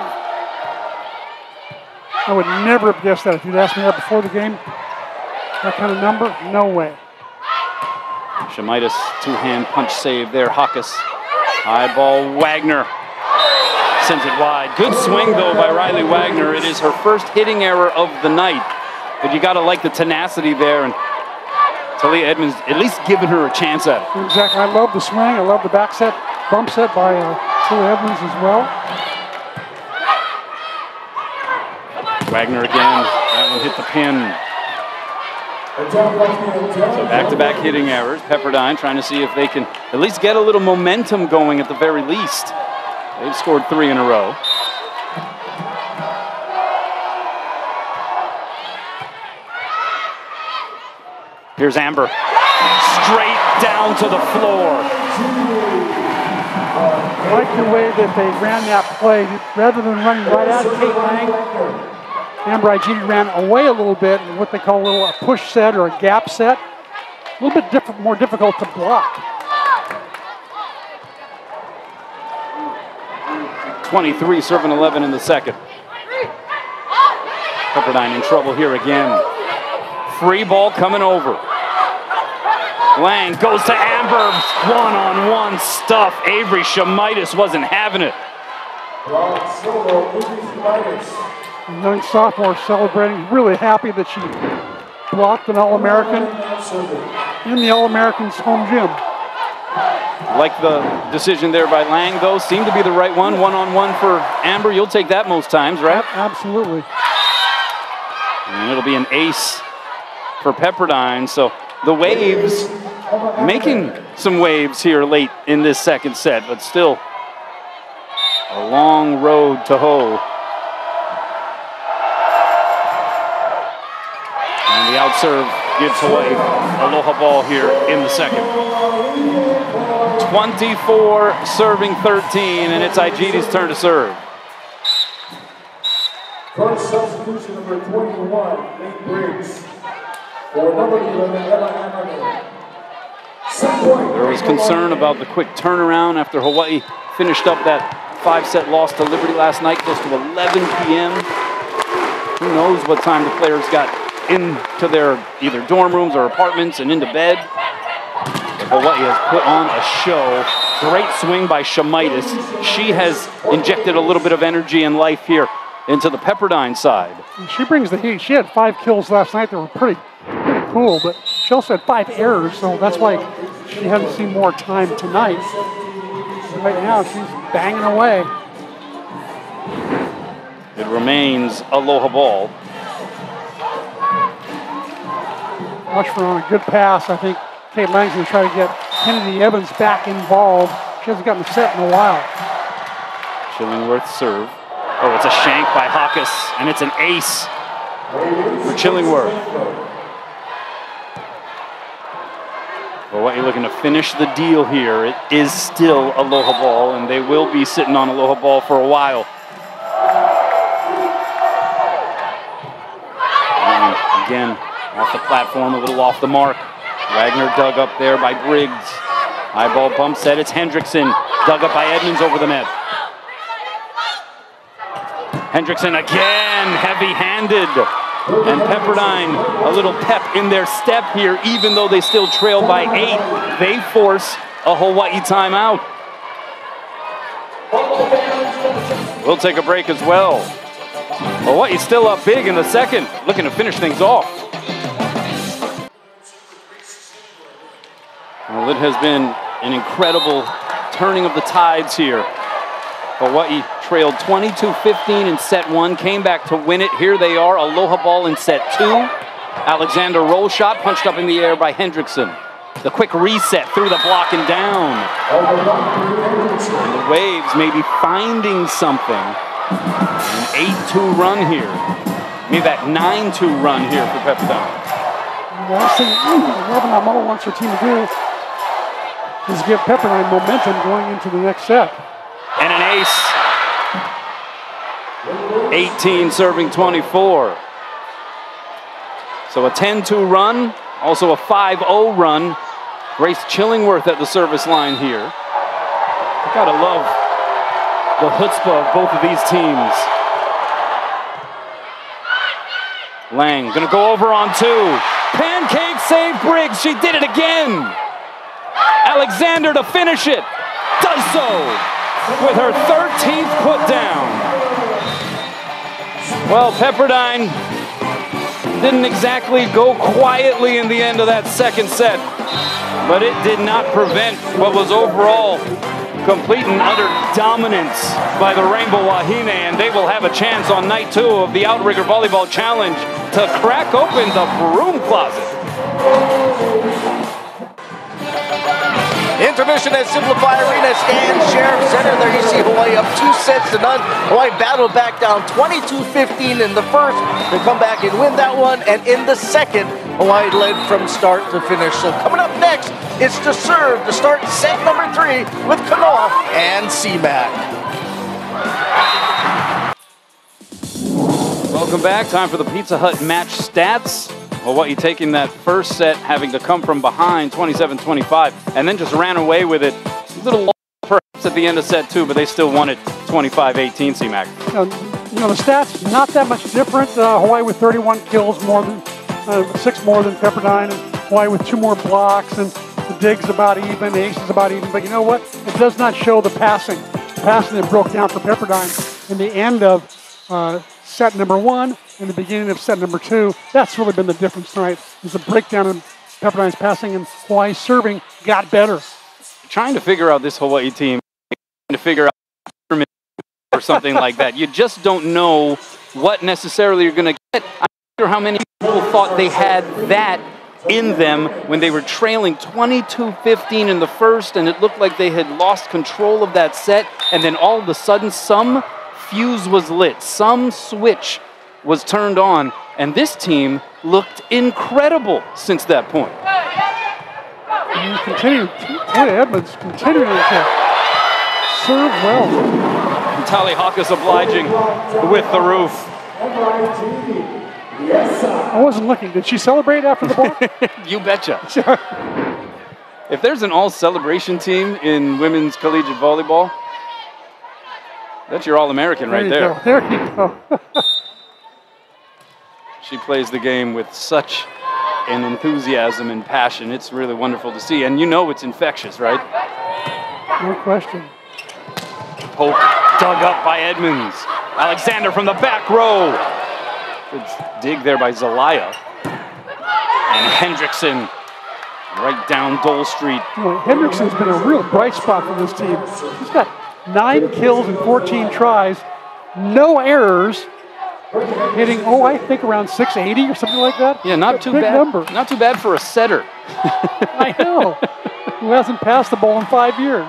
I would never have guessed that if you'd asked me that before the game. That kind of number, no way. Shemidas, two-hand punch save there. Hawkes, high ball, Wagner sends it wide. Good swing, though, by Riley Wagner. It is her first hitting error of the night. But you got to like the tenacity there. And Talia Edmonds at least giving her a chance at it. Exactly. I love the swing. I love the back set, bump set by uh, Talia Edmonds as well. Wagner again. That one hit the pin. So back-to-back hitting errors. Pepperdine trying to see if they can at least get a little momentum going at the very least. They've scored three in a row. Here's Amber. Straight down to the floor. I like the way that they ran that play. Rather than running right at Kate Lang, Amber Igini ran away a little bit in what they call a little a push set or a gap set. A little bit different, more difficult to block. twenty-three serving eleven in the second. Pepperdine in trouble here again. Free ball coming over. Lang goes to Amber. One-on-one stuff. Avery Shemidas wasn't having it. The young sophomore celebrating, really happy that she blocked an All-American in the All-American's home gym. Like the decision there by Lang, though, seemed to be the right one. One-on-one for Amber. You'll take that most times, right? Absolutely. And it'll be an ace for Pepperdine. So the Waves making some waves here late in this second set, but still a long road to hoe. And the out serve gives Hawaii aloha ball here in the second. twenty-four serving thirteen, and it's Igini's turn to serve. First substitution, number twenty-one, Nate Briggs. For number eleven, Ella Hammerman. There was concern about the quick turnaround after Hawaii finished up that five-set loss to Liberty last night, close to eleven p m Who knows what time the players got into their either dorm rooms or apartments and into bed. But Hawaii has put on a show. Great swing by Shemidas. She has injected a little bit of energy and life here into the Pepperdine side. She brings the heat. She had five kills last night that were pretty, pretty cool, but she also had five errors, so that's why she hasn't seen more time tonight. But right now, she's banging away. It remains aloha ball. Watch for on a good pass. I think Kate Lang's going to try to get Kennedy Evans back involved. She hasn't gotten a set in a while. Chillingworth serve. Oh, it's a shank by Hawkes, and it's an ace for Chillingworth. Hawaii looking to finish the deal here. It is still aloha ball, and they will be sitting on aloha ball for a while. And again, off the platform, a little off the mark. Wagner dug up there by Briggs. High ball bump set. It's Hendrickson. Dug up by Edmonds over the net. Hendrickson again, heavy-handed. And Pepperdine, a little pep in their step here, even though they still trail by eight. They force a Hawaii timeout. We'll take a break as well. Hawaii's still up big in the second, looking to finish things off. Well, it has been an incredible turning of the tides here. Hawaii trailed twenty-two fifteen in set one, came back to win it. Here they are, aloha ball in set two. Alexander roll shot, punched up in the air by Hendrickson. The quick reset through the block and down. And the Waves may be finding something. An eight two run here. Maybe that nine two run here for Pepperdine. The last thing Robin Amolo wants her team to do is give Pepperdine momentum going into the next set. And an ace. eighteen serving twenty-four. So a ten two run, also a five oh run. Grace Chillingworth at the service line here. You gotta love the chutzpah of both of these teams. Lang gonna go over on two. Pancake save Briggs, she did it again. Alexander to finish it. Does so with her thirteenth put down. Well, Pepperdine didn't exactly go quietly in the end of that second set, but it did not prevent what was overall complete and utter dominance by the Rainbow Wahine, and they will have a chance on night two of the Outrigger Volleyball Challenge to crack open the broom closet. Intermission at Simplify Arena, Stan Sheriff Center. There you see Hawaii up two sets to none. Hawaii battled back down twenty-two fifteen in the first. They come back and win that one. And in the second, Hawaii led from start to finish. So coming up next, it's to serve to start set number three with Kanoa and C MAC. Welcome back. Time for the Pizza Hut match stats. Hawaii taking that first set, having to come from behind twenty-seven twenty-five, and then just ran away with it. A little long perhaps at the end of set two, but they still won it twenty-five eighteen, C MAC. You know, you know, the stats, not that much different. Uh, Hawaii with thirty-one kills, more than uh, six more than Pepperdine, and Hawaii with two more blocks, and the dig's about even, the ace is about even. But you know what? It does not show the passing. The passing that broke down for Pepperdine in the end of uh, set number one and the beginning of set number two. That's really been the difference tonight, is the breakdown in Pepperdine's passing and Hawaii's serving got better. Trying to figure out this Hawaii team, trying to figure out or something like that. You just don't know what necessarily you're going to get. I'm not sure how many people thought they had that in them when they were trailing twenty-two fifteen in the first, and it looked like they had lost control of that set, and then all of a sudden some fuse was lit, some switch was turned on, and this team looked incredible since that point. And continue, Taylor Edmonds continuing to serve well. Tali Hawkes obliging with the roof. I wasn't looking. Did she celebrate after the ball? You betcha. If there's an all-celebration team in women's collegiate volleyball, that's your All-American right there. There you go. There you go. She plays the game with such an enthusiasm and passion. It's really wonderful to see. And you know it's infectious, right? No question. Poke dug up by Edmonds. Alexander from the back row. Good dig there by Zelaya. And Hendrickson right down Dole Street. You know, Hendrickson's been a real bright spot for this team. He's got nine kills and fourteen tries, no errors. Hitting, oh, I think around six eighty or something like that. Yeah, not too big bad. Number. Not too bad for a setter. I know. Who hasn't passed the ball in five years.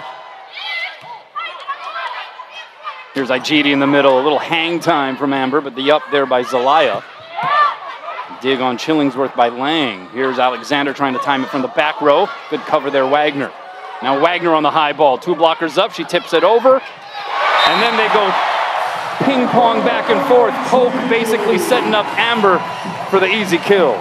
Here's Igidi in the middle. A little hang time from Amber, but the up there by Zelaya. Dig on Chillingsworth by Lang. Here's Alexander trying to time it from the back row. Good cover there, Wagner. Now Wagner on the high ball. Two blockers up. She tips it over. And then they go ping pong back and forth. Poke basically setting up Amber for the easy kill.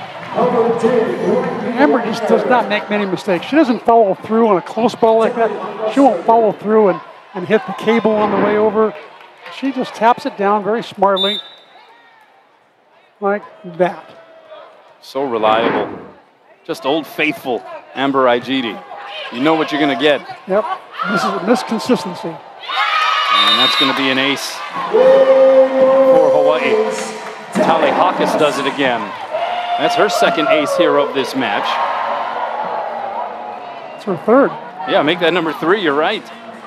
Amber just does not make many mistakes. She doesn't follow through on a close ball like that. She won't follow through and, and hit the cable on the way over. She just taps it down very smartly like that. So reliable. Just old faithful Amber Igidi. You know what you're going to get. Yep. This is a misconsistency. And that's going to be an ace for Hawaii. Tali Hawkes does it again. That's her second ace here of this match. It's her third. Yeah, make that number three, you're right.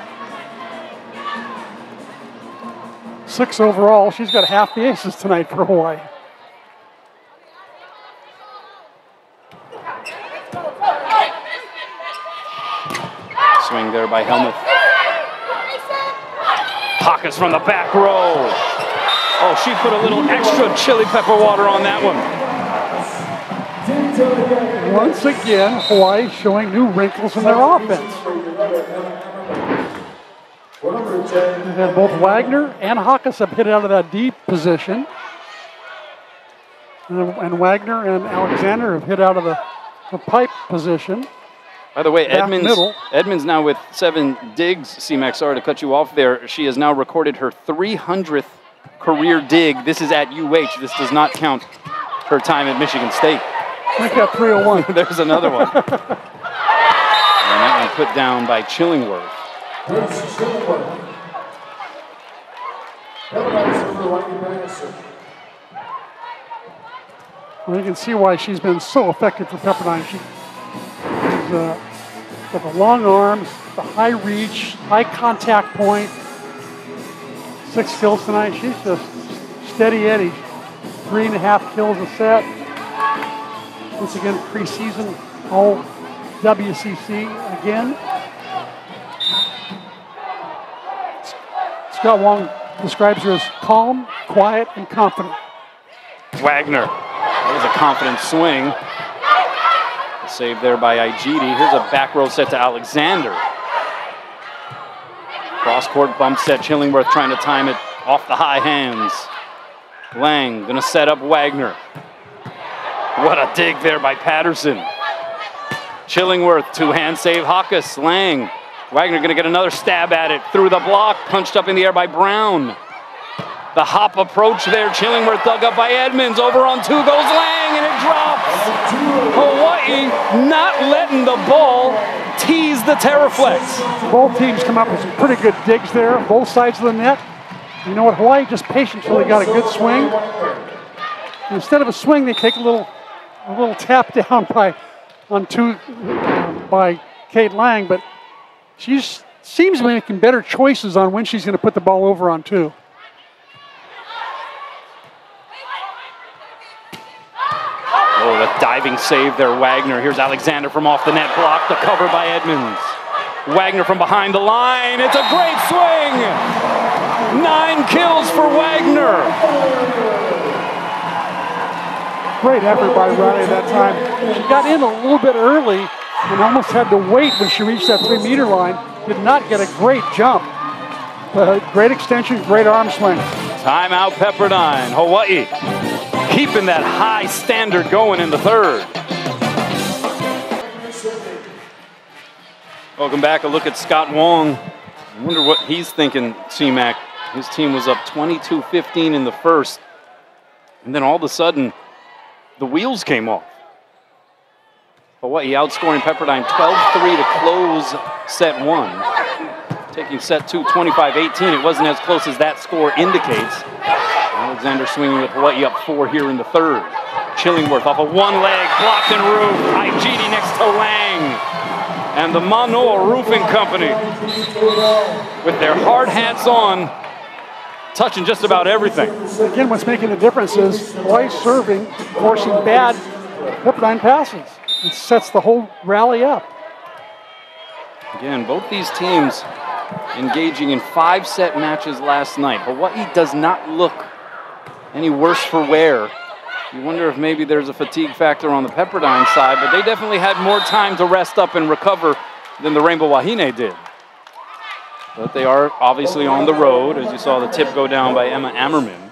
Six overall. She's got half the aces tonight for Hawaii. Swing there by Helmuth. Hawkes from the back row. Oh, she put a little extra chili pepper water on that one. Once again, Hawaii showing new wrinkles in their offense. And both Wagner and Hawkes have hit out of that deep position. And, and Wagner and Alexander have hit out of the, the pipe position. By the way, Back Edmonds, middle. Edmonds now with seven digs. C-Mac, sorry to cut you off there. She has now recorded her three hundredth career dig. This is at U H. This does not count her time at Michigan State. I got three oh one. There's another one. And that one put down by Chillingworth. Well, you can see why she's been so effective for Pepperdine. She, she's uh, got the long arms, the high reach, high contact point. Six kills tonight. She's just steady Eddie. Three and a half kills a set. Once again, preseason, all W C C again. Scott Wong describes her as calm, quiet, and confident. Wagner. That was a confident swing. Saved there by Igidi. Here's a back row set to Alexander. Cross-court bump set. Chillingworth trying to time it off the high hands. Lang gonna set up Wagner. What a dig there by Patterson. Chillingworth, two-hand save, Hawkes, Lang. Wagner gonna get another stab at it. Through the block, punched up in the air by Brown. The hop approach there, Chillingworth dug up by Edmonds. Over on two goes Lang, and it drops. Hawaii not letting the ball tease the Terraflex. Both teams come up with some pretty good digs there, both sides of the net. You know what, Hawaii just patiently got a good swing. Instead of a swing, they take a little a little tap down by on two uh, by Kate Lang, but she seems to be making better choices on when she's going to put the ball over on two. Oh, the diving save there, Wagner. Here's Alexander from off the net, blocked, the cover by Edmonds. Wagner from behind the line. It's a great swing. Nine kills for Wagner. Great effort by Riley that time. She got in a little bit early and almost had to wait when she reached that three meter line. Did not get a great jump. Uh, great extension, great arm swing. Timeout Pepperdine. Hawaii keeping that high standard going in the third. Welcome back. A look at Scott Wong. I wonder what he's thinking, C-Mac. His team was up twenty-two fifteen in the first. And then all of a sudden, the wheels came off. Hawaii outscoring Pepperdine twelve three to close set one. Taking set two, twenty-five eighteen. It wasn't as close as that score indicates. Alexander swinging with Hawaii up four here in the third. Chillingworth off of one leg, blocked and roof. Igidi next to Lang. And the Manoa Roofing Company with their hard hats on, touching just about everything. Again, what's making the difference is Hawaii serving, forcing bad Pepperdine passes. It sets the whole rally up. Again, both these teams engaging in five-set matches last night. Hawaii does not look any worse for wear. You wonder if maybe there's a fatigue factor on the Pepperdine side, but they definitely had more time to rest up and recover than the Rainbow Wahine did. But they are obviously on the road, as you saw the tip go down by Emma Ammerman.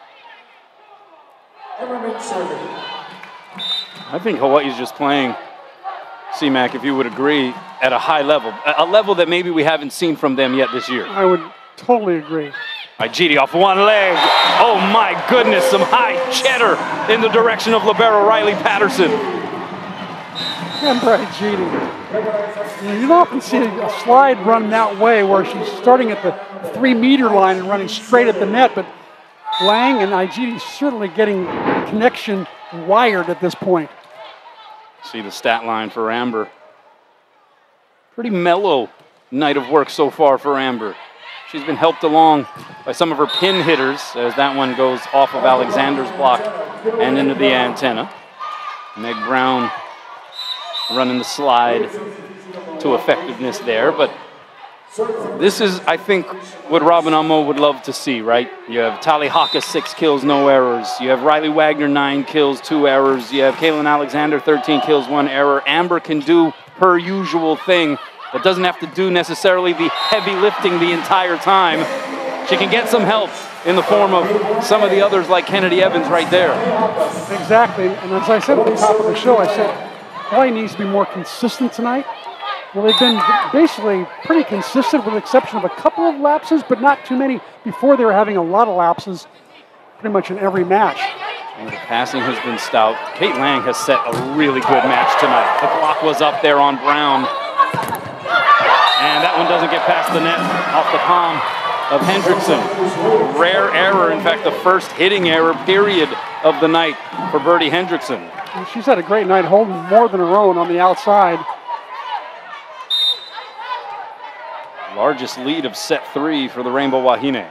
I think Hawaii's just playing, C-Mac, if you would agree, at a high level. A level that maybe we haven't seen from them yet this year. I would totally agree. Igidi off one leg. Oh my goodness, some high cheddar in the direction of libero Riley Patterson. Remember Igidi. You know, you don't often see a slide run that way where she's starting at the three meter line and running straight at the net, but Lang and Igidi certainly getting the connection wired at this point. See the stat line for Amber. Pretty mellow night of work so far for Amber. She's been helped along by some of her pin hitters as that one goes off of Alexander's block and into the antenna. Meg Brown running the slide to effectiveness there, but This is, I think, what Robin Amo would love to see, right? You have Tali Haka, six kills, no errors. You have Riley Wagner, nine kills, two errors. You have Kaylin Alexander, thirteen kills, one error. Amber can do her usual thing, but doesn't have to do necessarily the heavy lifting the entire time. She can get some help in the form of some of the others like Kennedy Evans right there. Exactly, and as I said at the top of the show, I said, Hawaii needs to be more consistent tonight. Well, they've been basically pretty consistent with the exception of a couple of lapses, but not too many. Before they were having a lot of lapses pretty much in every match. And the passing has been stout. Kate Lang has set a really good match tonight. The block was up there on Brown. And that one doesn't get past the net off the palm of Hendrickson. Rare error, in fact, the first hitting error, period, of the night for Birdie Hendrickson. She's had a great night, holding more than her own on the outside. Largest lead of set three for the Rainbow Wahine.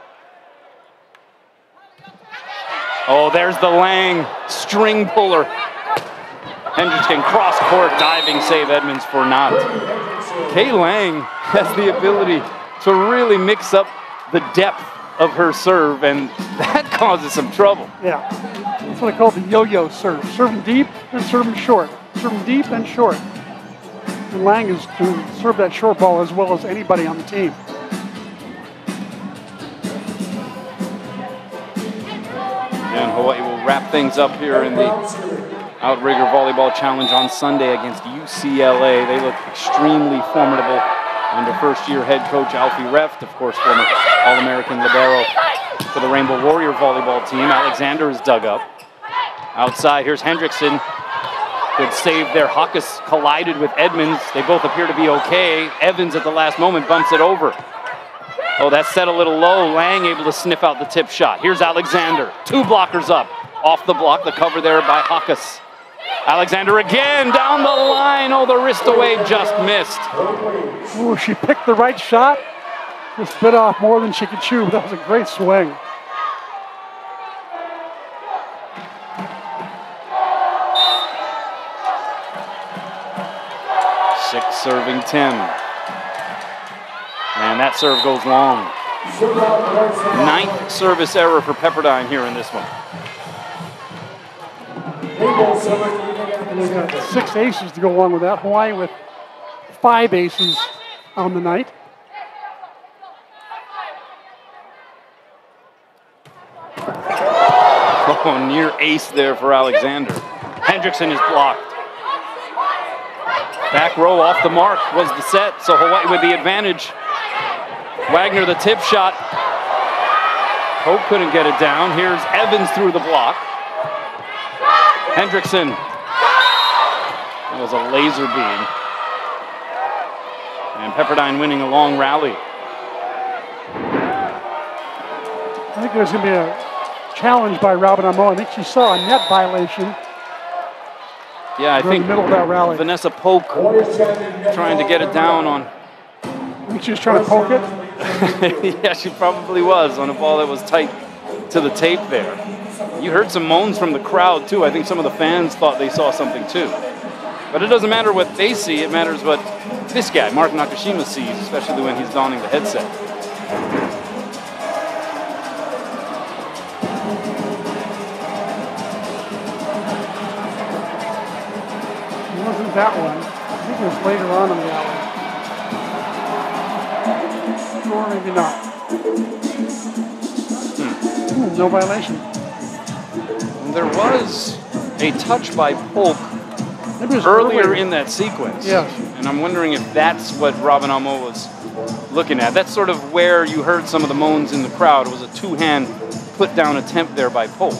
Oh, there's the Lang string puller. Hendrickson cross court, diving save, Edmonds for not. Kay Lang has the ability to really mix up the depth of her serve, and that causes some trouble. Yeah, that's what I call the yo-yo serve. Serve them deep and serve them short. Serve them deep and short. And Lang is to serve that short ball as well as anybody on the team. And Hawaii will wrap things up here in the Outrigger Volleyball Challenge on Sunday against U C L A. They look extremely formidable under first-year head coach Alfie Reft, of course, former All-American libero for the Rainbow Warrior Volleyball team. Alexander is dug up. Outside, here's Hendrickson. Good save there. Hawkes collided with Edmonds. They both appear to be okay. Evans at the last moment bumps it over. Oh, that set a little low. Lang able to sniff out the tip shot. Here's Alexander. Two blockers up. Off the block, the cover there by Hawkes. Alexander again down the line. Oh, the wrist away just missed. Ooh, she picked the right shot. Just bit off more than she could chew. That was a great swing. Six serving ten. And that serve goes long. Ninth service error for Pepperdine here in this one. And they've got six aces to go along with that. Hawaii with five aces on the night. Oh, near ace there for Alexander. Hendrickson is blocked. Back row off the mark was the set, so Hawaii with the advantage. Wagner the tip shot. Hope couldn't get it down. Here's Evans through the block. Hendrickson. That was a laser beam. And Pepperdine winning a long rally. I think there's going to be a challenge by Robin Amo. I think she saw a net violation. Yeah, I think in the middle of that rally. Vanessa Polk trying to get it down on. I think she was trying to poke it. Yeah, she probably was on a ball that was tight to the tape there. You heard some moans from the crowd too. I think some of the fans thought they saw something too. But it doesn't matter what they see, it matters what this guy, Mark Nakashima, sees, especially when he's donning the headset. It wasn't that one. I think it was later on in the hour. Or maybe not. Hmm. Hmm, no violation. There was a touch by Polk earlier, earlier in that sequence. Yes. And I'm wondering if that's what Robin Amo was looking at. That's sort of where you heard some of the moans in the crowd. It was a two-hand put-down attempt there by Polk.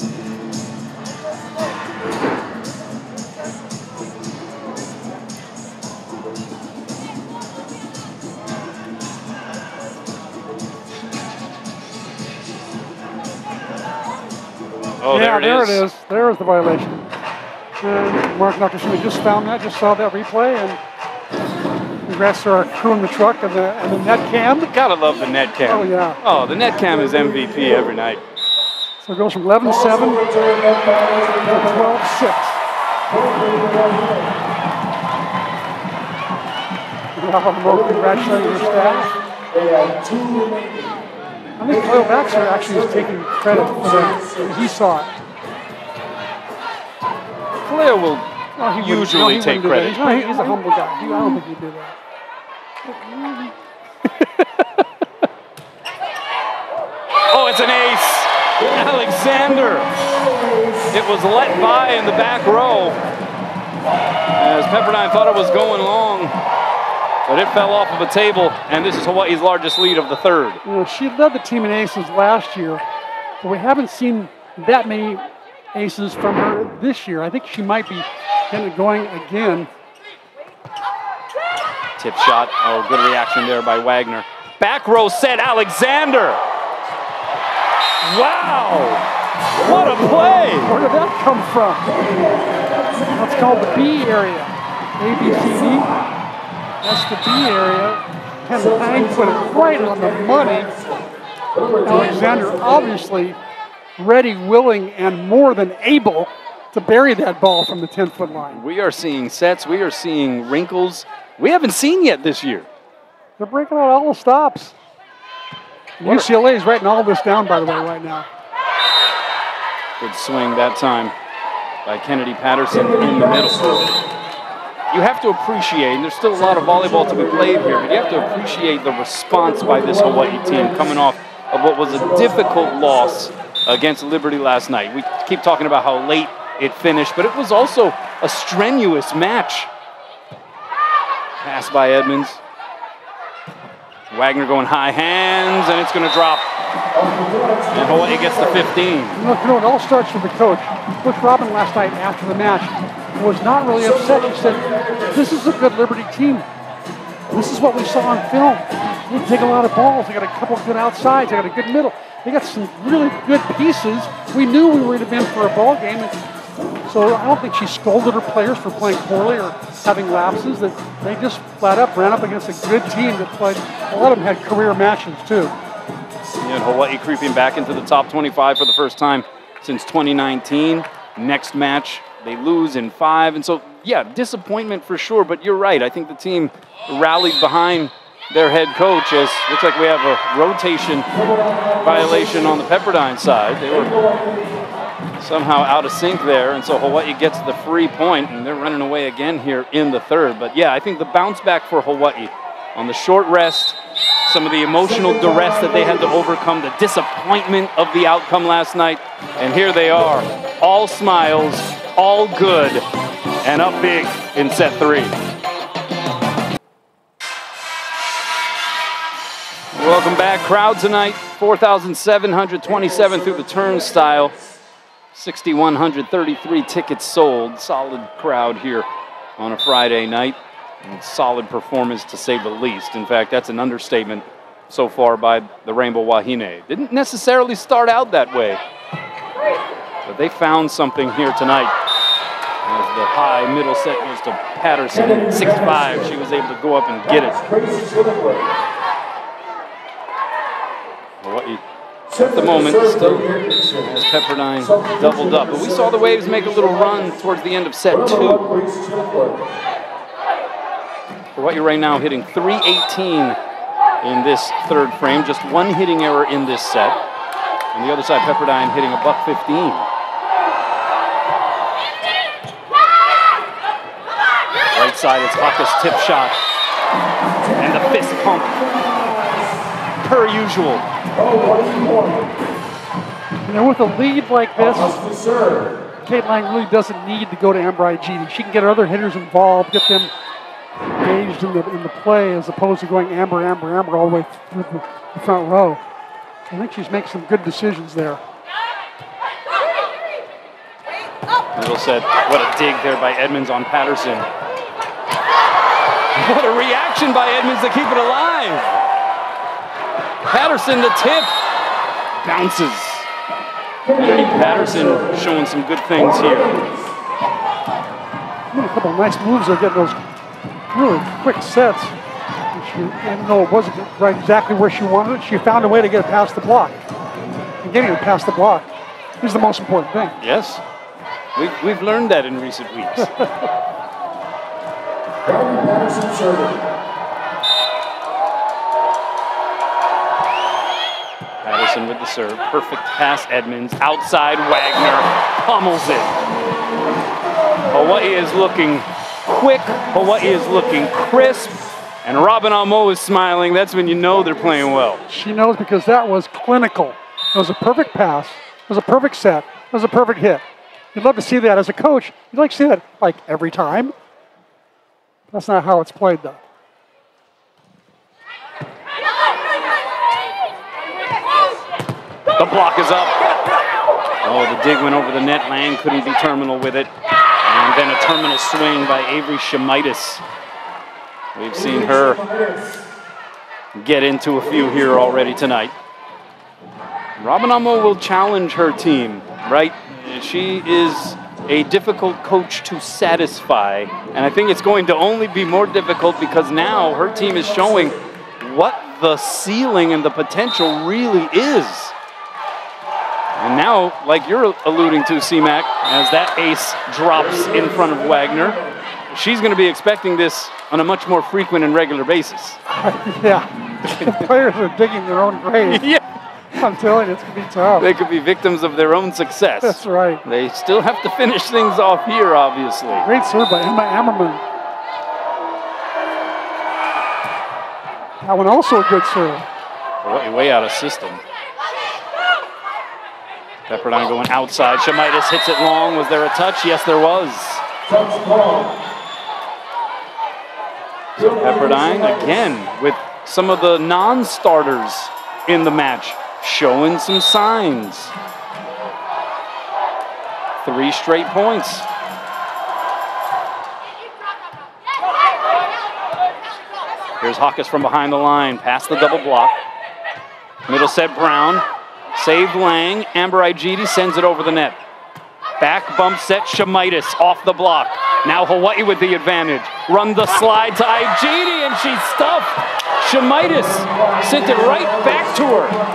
Oh, yeah, there it there is. it is. There is the violation. And Mark Nakashima just found that, just saw that replay, and congrats to our crew in the truck and the, and the net cam. Gotta love the net cam. Oh, yeah. Oh, the net cam is M V P every night. So it goes from eleven seven to twelve six. out on the road congratulating her staff. They have two remaining. I think Khalil Baxter actually is taking credit for that. He saw it. Khalil will No, he usually no, he take do credit. that. He's, he's a humble guy. He, I don't think he'd do that. Oh, it's an ace. Alexander. It was let by in the back row as Pepperdine thought it was going long, but it fell off of a table, and this is Hawaii's largest lead of the third. You know, she led the team in aces last year, but we haven't seen that many aces from her this year. I think she might be getting it going again. Tip shot. Oh, good reaction there by Wagner. Back row set, Alexander. Wow! What a play! Where did that come from? That's called the B area. A, B, C, D. That's the B area. Ken Lang put it right on the money. Alexander obviously ready, willing, and more than able to bury that ball from the ten-foot line. We are seeing sets. We are seeing wrinkles we haven't seen yet this year. They're breaking out all the stops. U C L A is writing all this down, by the way, right now. Good swing that time by Kennedy Patterson in the middle. You have to appreciate, and there's still a lot of volleyball to be played here, but you have to appreciate the response by this Hawaii team coming off of what was a difficult loss against Liberty last night. We keep talking about how late it finished, but it was also a strenuous match. Pass by Edmonds. Wagner going high hands, and it's going to drop. And Hawaii gets the fifteen. You know, you know, it all starts with the coach. Coach Robin last night after the match was not really upset. He said, this is a good Liberty team. This is what we saw on film. They take a lot of balls. They got a couple of good outsides. They got a good middle. They got some really good pieces. We knew we were going to be in for a ball game. So I don't think she scolded her players for playing poorly or having lapses. That they just flat up ran up against a good team that played. A lot of them had career matches too. And Hawaii creeping back into the top twenty-five for the first time since twenty nineteen. Next match, they lose in five. And so, yeah, disappointment for sure. But you're right. I think the team rallied behind their head coach. As looks like we have a rotation violation on the Pepperdine side. They were somehow out of sync there, and so Hawaii gets the free point, and they're running away again here in the third. But yeah, I think the bounce back for Hawaii on the short rest, some of the emotional duress that they had to overcome, the disappointment of the outcome last night, and here they are, all smiles, all good, and up big in set three. Welcome back. Crowd tonight, four thousand seven hundred twenty-seven through the turnstile. six thousand one hundred thirty-three tickets sold. Solid crowd here on a Friday night. And solid performance, to say the least. In fact, that's an understatement so far by the Rainbow Wahine. Didn't necessarily start out that way, but they found something here tonight. As the high middle set goes to Patterson, six five, she was able to go up and get it. Hawaii at the moment still has Pepperdine doubled up, but we saw the Waves make a little run towards the end of set two. Hawaii right now hitting three eighteen in this third frame, just one hitting error in this set. On the other side, Pepperdine hitting a buck fifteen. Right side, it's Haka's tip shot. And the fist pump, per usual. You know, with a lead like this, Kate Lang really doesn't need to go to Amber Igidi. She can get other hitters involved, get them engaged in the, in the play, as opposed to going Amber, Amber, Amber all the way through the, the front row. I think she's making some good decisions there. Middle set, what a dig there by Edmonds on Patterson. What a reaction by Edmonds to keep it alive. Patterson, the tip, bounces. Kennedy Patterson showing some good things here. A couple of nice moves there, getting those really quick sets. She, even though it wasn't right exactly where she wanted it, she found a way to get it past the block. And getting it past the block is the most important thing. Yes, we've, we've learned that in recent weeks. Patterson with the serve. Perfect pass, Edmonds. Outside, Wagner pummels it. Hawaii is looking quick. Hawaii is looking crisp. And Robin Amo is smiling. That's when you know they're playing well. She knows because that was clinical. It was a perfect pass. It was a perfect set. It was a perfect hit. You'd love to see that as a coach. You'd like to see that like every time. That's not how it's played though. The block is up. Oh, the dig went over the net. Lang couldn't be terminal with it. And then a terminal swing by Avery Shemitis. We've seen her get into a few here already tonight. Robin Amo will challenge her team, right? She is a difficult coach to satisfy. And I think it's going to only be more difficult because now her team is showing what the ceiling and the potential really is. And now, like you're alluding to, C-Mac, as that ace drops in front of Wagner, she's going to be expecting this on a much more frequent and regular basis. Yeah, the players are digging their own grave. Yeah. I'm telling you, it's going to be tough. They could be victims of their own success. That's right. They still have to finish things off here, obviously. Great serve by Emma Ammerman. That one also a good serve. Way, way out of system. Pepperdine going outside. Shemitis hits it long. Was there a touch? Yes, there was. So Pepperdine, again, with some of the non-starters in the match, showing some signs. Three straight points. Here's Hawkes from behind the line, past the double block. Middle set Brown, saved Lang. Amber Igidi sends it over the net. Back bump set Shemitis off the block. Now Hawaii with the advantage. Run the slide to Igidi and she's stuffed. Shemitis sent it right back to her.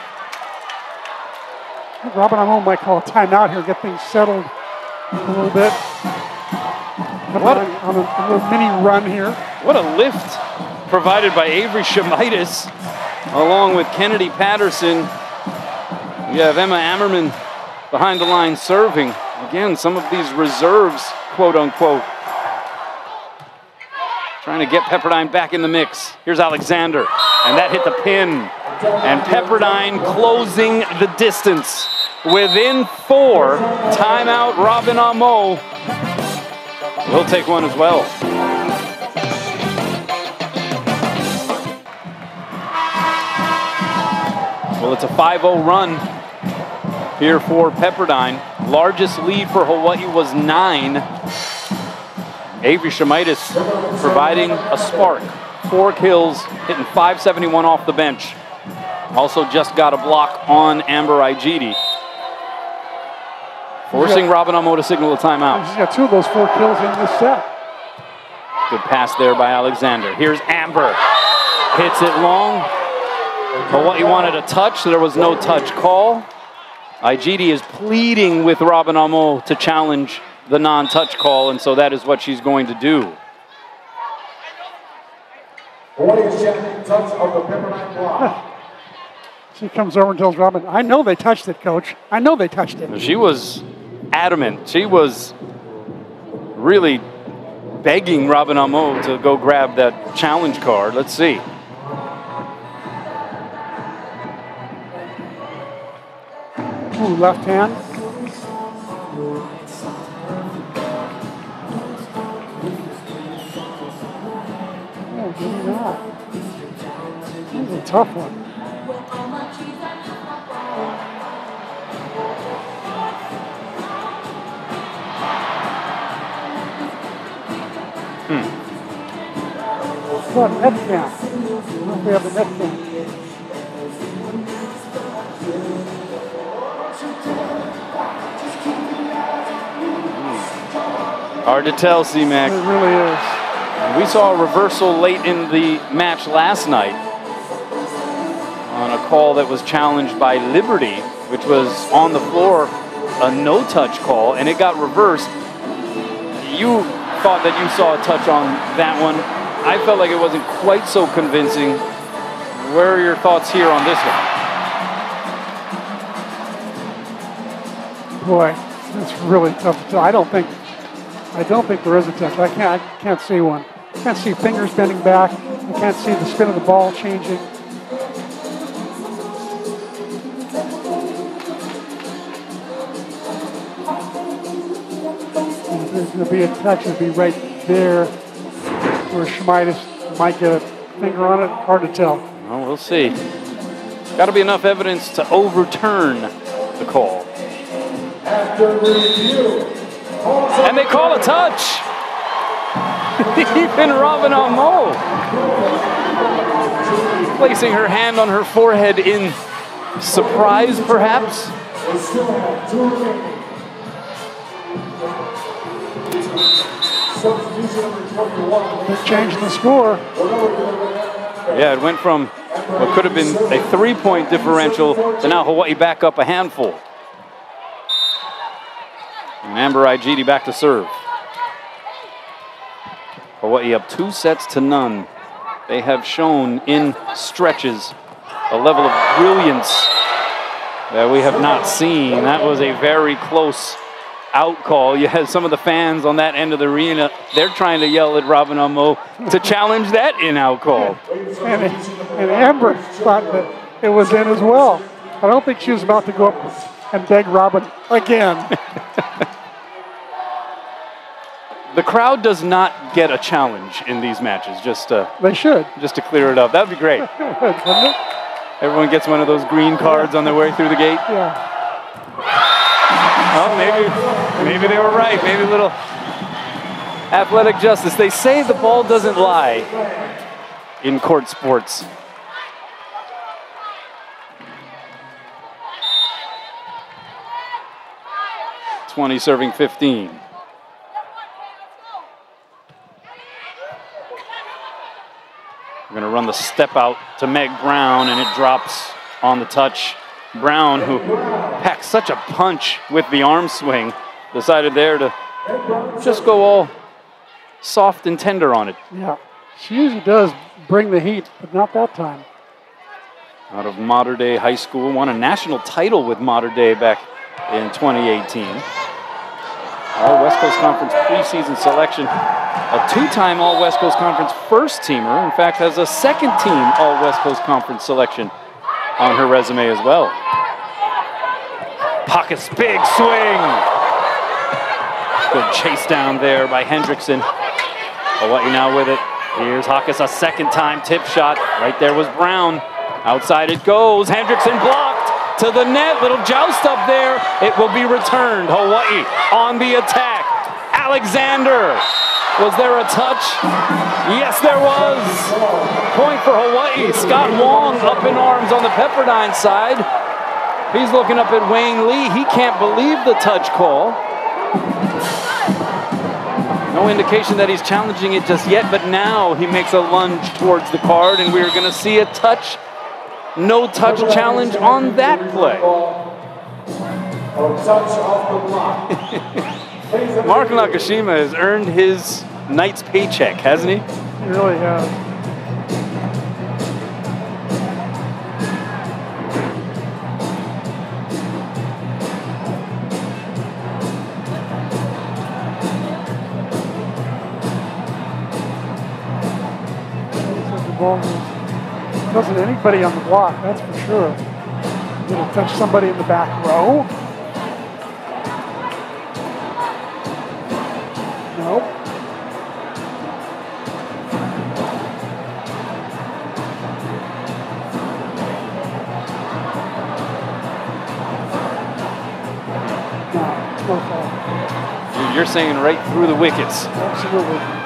Robin Amo might call a timeout here, get things settled a little bit. What a, on a, a little mini run here. What a lift provided by Avery Shemitis, along with Kennedy Patterson. You have Emma Ammerman behind the line serving. Again, some of these reserves, quote unquote. Trying to get Pepperdine back in the mix. Here's Alexander, and that hit the pin. And Pepperdine closing the distance. Within four, timeout Robin Amo. We'll take one as well. Well, it's a five oh run here for Pepperdine. Largest lead for Hawaii was nine. Avery Shemitis providing a spark. Four kills, hitting five seventy-one off the bench. Also just got a block on Amber Igidi. Forcing got, Robin Amo to signal a timeout. She's got two of those four kills in this set. Good pass there by Alexander. Here's Amber. Hits it long. Hawaii wanted a touch, so there was no touch call. Igidi is pleading with Robin Amo to challenge the non-touch call, and so that is what she's going to do. Hawaii is checking touch of the Pepperdine block. She comes over and tells Robin, I know they touched it, coach. I know they touched it. She was adamant. She was really begging Robin Amo to go grab that challenge card. Let's see. Ooh, left hand. Oh, maybe not. This is a tough one. Hmm. What, net count? We have the net count. Hard to tell, C-Mac. It really is. We saw a reversal late in the match last night on a call that was challenged by Liberty, which was on the floor, a no-touch call, and it got reversed. You thought that you saw a touch on that one. I felt like it wasn't quite so convincing. Where are your thoughts here on this one? Boy, it's really tough to tell. I don't think, I don't think there is a touch. I can't, I can't see one. I can't see fingers bending back. I can't see the spin of the ball changing. If there's going to be a touch, it'd be right there where Schmeides might get a finger on it. Hard to tell. Well, we'll see. Got to be enough evidence to overturn the call. And they call a touch. Ethan Ravenamo placing her hand on her forehead in surprise, perhaps. Big change in the score. Yeah, it went from what could have been a three-point differential to now Hawaii back up a handful. And Amber Igidi back to serve. Hawaii up two sets to none. They have shown in stretches a level of brilliance that we have not seen. That was a very close out call. You had some of the fans on that end of the arena. They're trying to yell at Ravenamo to challenge that in-out call. And, and Amber thought that it was in as well. I don't think she was about to go up and beg Robin again. The crowd does not get a challenge in these matches. Just uh, they should. Just to clear it up. That would be great. Everyone gets one of those green cards on their way through the gate. Yeah. Oh, maybe, maybe they were right. Maybe a little athletic justice. They say the ball doesn't lie in court sports. twenty serving fifteen. We're going to run the step out to Meg Brown, and it drops on the touch. Brown, who packs such a punch with the arm swing, decided there to just go all soft and tender on it. Yeah, she usually does bring the heat, but not that time. Out of Mater Dei High School, won a national title with Mater Dei back in twenty eighteen. All West Coast Conference preseason selection. A two-time All West Coast Conference first teamer. In fact, has a second team All West Coast Conference selection on her resume as well. Pockets, big swing. Good chase down there by Hendrickson. Hawaii now with it. Here's Hawkes a second time tip shot. Right there was Brown. Outside it goes. Hendrickson blocked to the net. Little joust up there. It will be returned. Hawaii on the attack. Alexander. Was there a touch? Yes, there was. Point for Hawaii. Scott Wong up in arms on the Pepperdine side. He's looking up at Wayne Lee. He can't believe the touch call. No indication that he's challenging it just yet, but now he makes a lunge towards the card, and we're going to see a touch, no touch challenge on that play. Mark Nakashima has earned his night's paycheck, hasn't he? He really has. Doesn't anybody on the block, that's for sure. Gonna touch somebody in the back row. Nope. No, no foul. You're saying right through the wickets. Absolutely.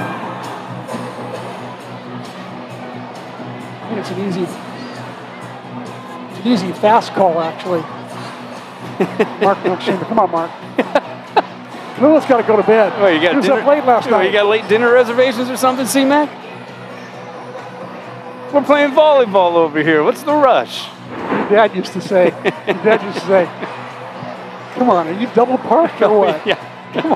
I think it's an easy, it's an easy fast call, actually. Mark Nakashima, come on, Mark. Clueless got to go to bed. Oh, you got he was dinner, up late last oh, night. You got late dinner reservations or something, C-Mac? We're playing volleyball over here. What's the rush? Your dad used to say, your dad used to say, come on, are you double parked or what? Yeah. Come on.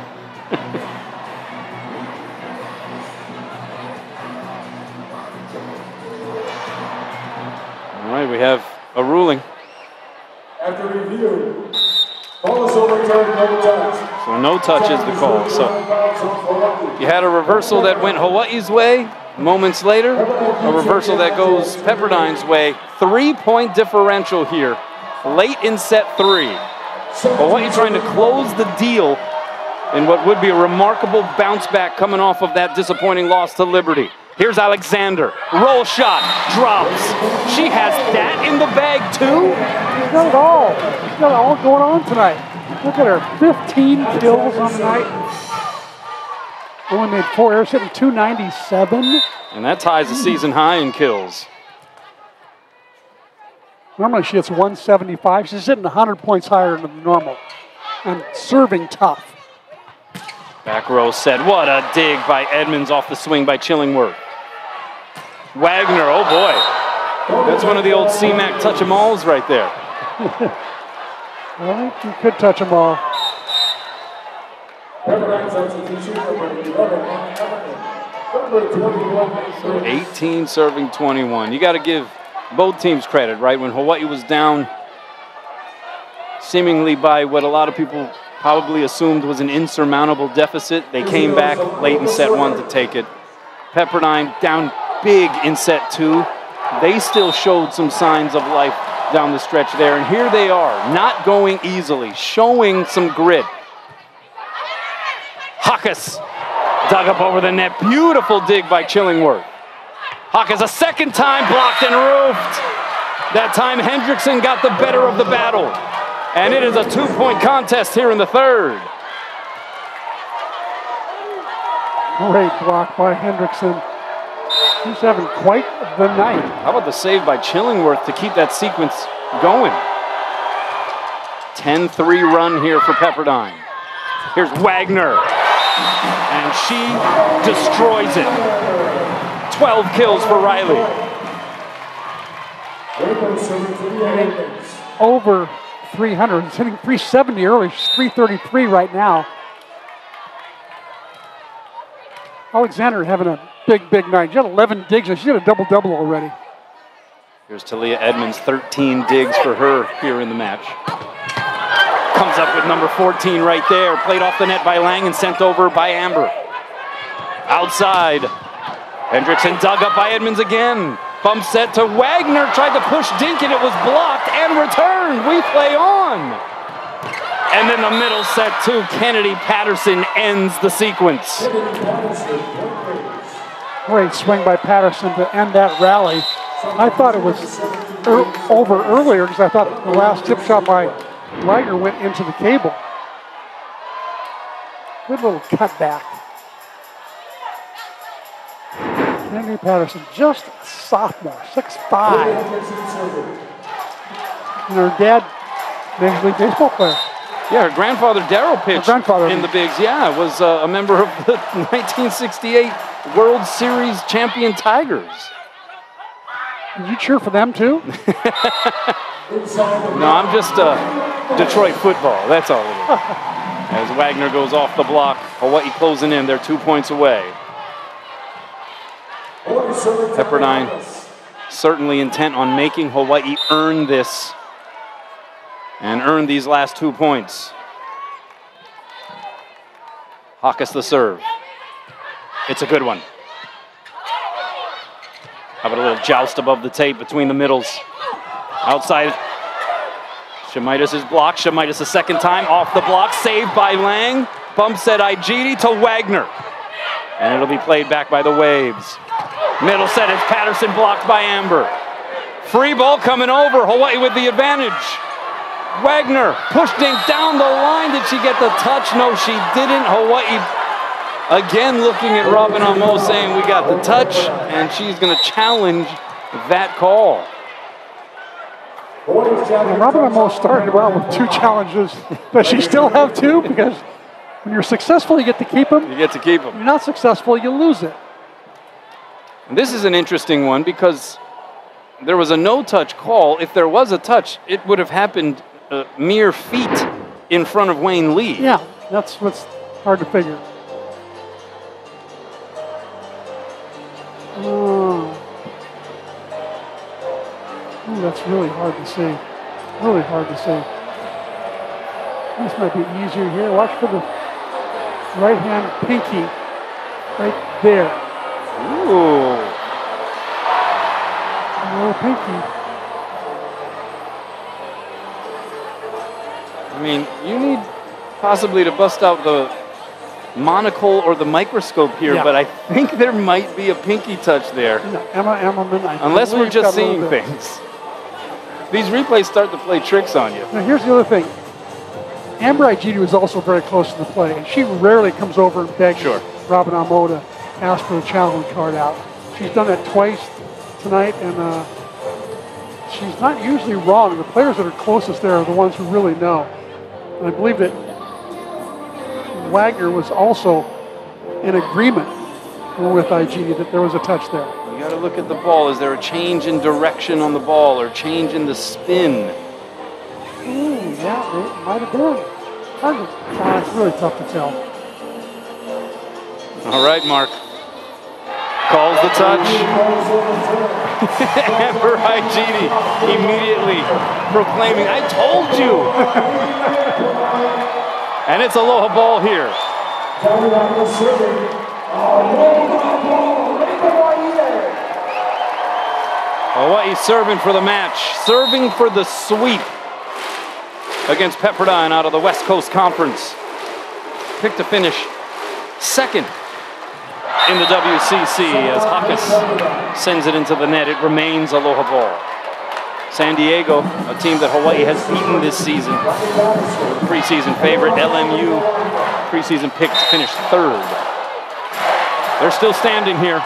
All right, we have a ruling. After review, Ball is overturned, no touch. So no touch is the call. So you had a reversal that went Hawaii's way. Moments later, a reversal that goes Pepperdine's way. Three-point differential here, late in set three. Hawaii trying to close the deal in what would be a remarkable bounce back coming off of that disappointing loss to Liberty. Here's Alexander, roll shot, drops. She has that in the bag too? She's got it all. She's got it all going on tonight. Look at her, fifteen kills on the night. Only made four errors, hitting two ninety-seven. And that ties the season high in kills. Normally she hits one seventy-five. She's hitting one hundred points higher than normal. And serving tough. Back row said, what a dig by Edmonds off the swing by Chillingworth. Wagner, oh boy. That's one of the old C MAC touch-em-alls right there. Well, you could touch them all. So eighteen serving twenty-one. You got to give both teams credit, right? When Hawaii was down seemingly by what a lot of people probably assumed was an insurmountable deficit, they came back late in set one to take it. Pepperdine down big in set two. They still showed some signs of life down the stretch there, and here they are, not going easily, showing some grit. Hawkes dug up over the net. Beautiful dig by Chillingworth. Hawkes a second time blocked and roofed. That time Hendrickson got the better of the battle. And it is a two-point contest here in the third. Great block by Hendrickson. He's having quite the night. How about the save by Chillingworth to keep that sequence going? ten three run here for Pepperdine. Here's Wagner. And she destroys it. twelve kills for Riley. Over three hundred. He's hitting three seventy early. She's three thirty-three right now. Alexander having a big, big night. She got eleven digs. She's got a double-double already. Here's Talia Edmonds, thirteen digs for her here in the match. Comes up with number fourteen right there. Played off the net by Lang and sent over by Amber. Outside. Hendrickson dug up by Edmonds again. Bump set to Wagner. Tried to push Dink and it was blocked and returned. We play on. And then the middle set to Kennedy Patterson ends the sequence. Great swing by Patterson to end that rally. I thought it was er over earlier because I thought the last tip shot by Wagner went into the cable. Good little cutback. Kennedy Patterson, just a sophomore, six five. And her dad, Major League Baseball player. Yeah, her grandfather Darryl pitched grandfather. in the bigs. Yeah, was uh, a member of the nineteen sixty-eight World Series champion Tigers. Did you cheer for them too? No, I'm just uh, Detroit football. That's all it is. As Wagner goes off the block, Hawaii closing in. They're two points away. Pepperdine certainly intent on making Hawaii earn this and earn these last two points. Hawkes the serve. It's a good one. How about a little joust above the tape between the middles? Outside. Shamitis is blocked. Shamitis a second time off the block. Saved by Lang. Bump set Igidi to Wagner. And it'll be played back by the Waves. Middle set is Patterson blocked by Amber. Free ball coming over. Hawaii with the advantage. Wagner pushed Dink down the line. Did she get the touch? No, she didn't. Hawaii again looking at Robin Amo saying we got the touch, and she's going to challenge that call. Well, Robin Amo started well with two challenges. Does she still have two? Because when you're successful, you get to keep them. You get to keep them. If you're not successful, you lose it. And this is an interesting one because there was a no-touch call. If there was a touch, it would have happened uh, mere feet in front of Wayne Lee. Yeah, that's what's hard to figure. Oh. Ooh, that's really hard to see. Really hard to see. This might be easier here. Watch for the right hand pinky right there. Ooh. A little pinky. I mean, you need possibly to bust out the monocle or the microscope here, yeah. But I think there might be a pinky touch there. No, Emma Emmerman, I Unless we're just seeing things. These replays start to play tricks on you. Now here's the other thing. Amber Igidi was also very close to the play, and she rarely comes over and begs sure. Robin Amo to ask for the challenge card out. She's done that twice tonight, and uh, she's not usually wrong. The players that are closest there are the ones who really know. And I believe that Wagner was also in agreement with Igidi that there was a touch there. You got to look at the ball. Is there a change in direction on the ball or change in the spin? Ooh, yeah, it might have been. Hard to, uh, it's really tough to tell. All right, Mark. Calls the touch. Amber Igidi immediately proclaiming, I told you. And it's aloha ball here. Hawaii serving for the match, serving for the sweep against Pepperdine out of the West Coast Conference. Picked to finish second in the W C C as Hawkins sends it into the net. It remains aloha ball. San Diego, a team that Hawaii has beaten this season. Preseason favorite, L M U, preseason pick to finish third. They're still standing here.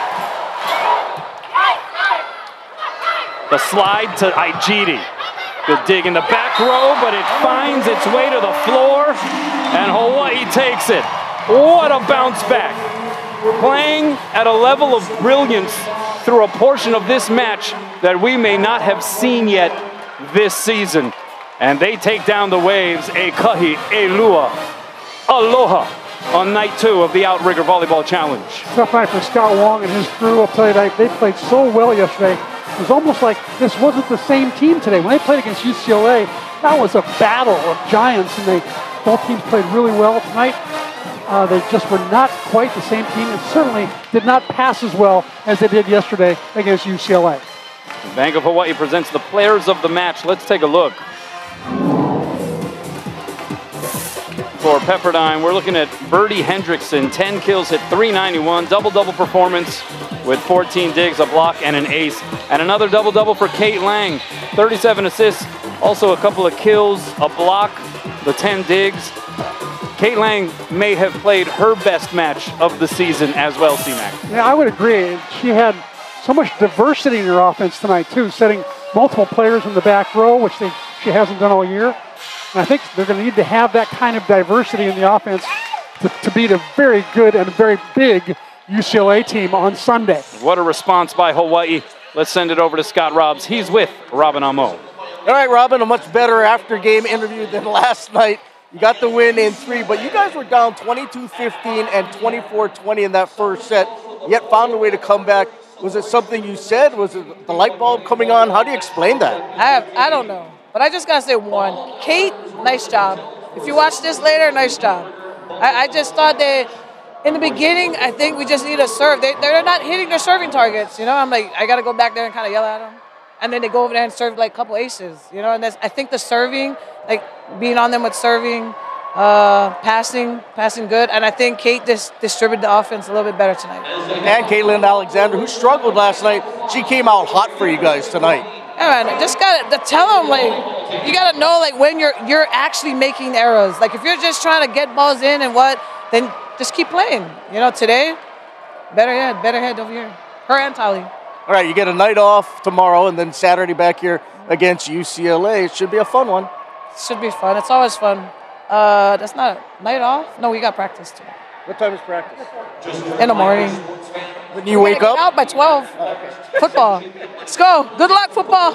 The slide to Igidi. Good dig in the back row, but it finds its way to the floor, and Hawaii takes it. What a bounce back. Playing at a level of brilliance through a portion of this match that we may not have seen yet this season. And they take down the Waves, e kahi, e lua, aloha, on night two of the Outrigger Volleyball Challenge. Tough night for Scott Wong and his crew. I'll tell you, they, they played so well yesterday. It was almost like this wasn't the same team today. When they played against U C L A, that was a battle of giants, and they both teams played really well tonight. Uh, they just were not quite the same team, and certainly did not pass as well as they did yesterday against U C L A. The Bank of Hawaii presents the players of the match. Let's take a look. For Pepperdine, we're looking at Birdie Hendrickson, ten kills, hit three ninety-one, double-double performance with fourteen digs, a block, and an ace. And another double-double for Kate Lang, thirty-seven assists, also a couple of kills, a block, the ten digs. Kate Lang may have played her best match of the season as well, C-Mac. Yeah, I would agree. She had so much diversity in her offense tonight, too, setting multiple players in the back row, which they, she hasn't done all year. And I think they're going to need to have that kind of diversity in the offense to, to beat a very good and very big U C L A team on Sunday. What a response by Hawaii. Let's send it over to Scott Robbs. He's with Robin Amo. All right, Robin, a much better after-game interview than last night. You got the win in three, but you guys were down twenty-two fifteen and twenty-four twenty in that first set, yet found a way to come back. Was it something you said? Was it the light bulb coming on? How do you explain that? I have, I don't know. But I just got to say one. Kate, nice job. If you watch this later, nice job. I, I just thought they, in the beginning, I think we just need to serve. They, they're not hitting their serving targets. You know, I'm like, I got to go back there and kind of yell at them. And then they go over there and serve like a couple aces. You know, and that's, I think the serving, like being on them with serving, uh, passing, passing good. And I think Kate dis- distributed the offense a little bit better tonight. And Caitlin Alexander, who struggled last night, she came out hot for you guys tonight. Yeah, man, just gotta tell them, like, you gotta know, like, when you're you're actually making errors. Like, if you're just trying to get balls in and what, then just keep playing. You know, today, better head, better head over here. Her and Tali. All right, you get a night off tomorrow, and then Saturday back here against U C L A. It should be a fun one. It should be fun. It's always fun. Uh, that's not a night off? No, we got practice too. What time is practice? In the morning. When you wake up? Out by twelve. Oh, okay. Football. Let's go. Good luck, football.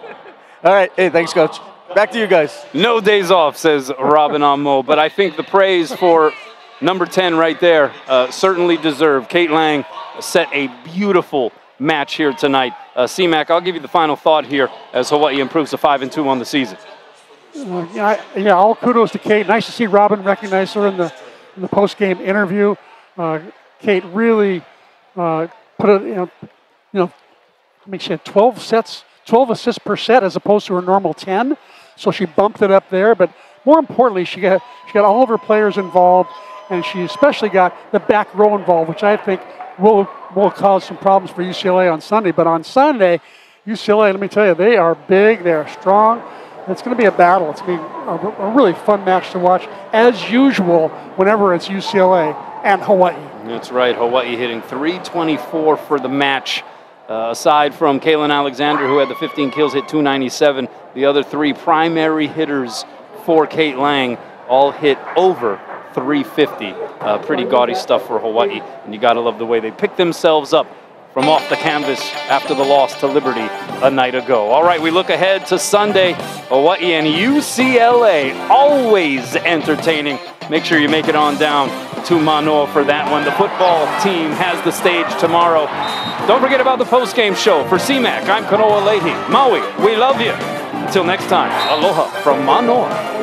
All right. Hey, thanks, Coach. Back to you guys. No days off, says Robin Amo. But I think the praise for number ten right there uh, certainly deserved. Kate Lang set a beautiful match here tonight. Uh, C-Mac, I'll give you the final thought here as Hawaii improves to five and two on the season. Uh, yeah, I, yeah, all kudos to Kate. Nice to see Robin recognize her in the in the post-game interview. Uh, Kate really uh, put it, you know, you know, I mean, she had twelve sets, twelve assists per set as opposed to her normal ten, so she bumped it up there. But more importantly, she got she got all of her players involved, and she especially got the back row involved, which I think will will cause some problems for U C L A on Sunday. But on Sunday, U C L A, let me tell you, they are big, they are strong. It's going to be a battle. It's going to be a, a really fun match to watch, as usual, whenever it's U C L A and Hawaii. That's right. Hawaii hitting three twenty-four for the match. Uh, aside from Kaylin Alexander, who had the fifteen kills, hit two ninety-seven. The other three primary hitters for Kate Lang all hit over three fifty. Uh, pretty gaudy stuff for Hawaii. And you got to love the way they picked themselves up from off the canvas after the loss to Liberty a night ago. All right, we look ahead to Sunday. Hawaii and U C L A, always entertaining. Make sure you make it on down to Manoa for that one. The football team has the stage tomorrow. Don't forget about the post-game show. For C MAC, I'm Kanoa Leahy. Maui, we love you. Until next time, aloha from Manoa.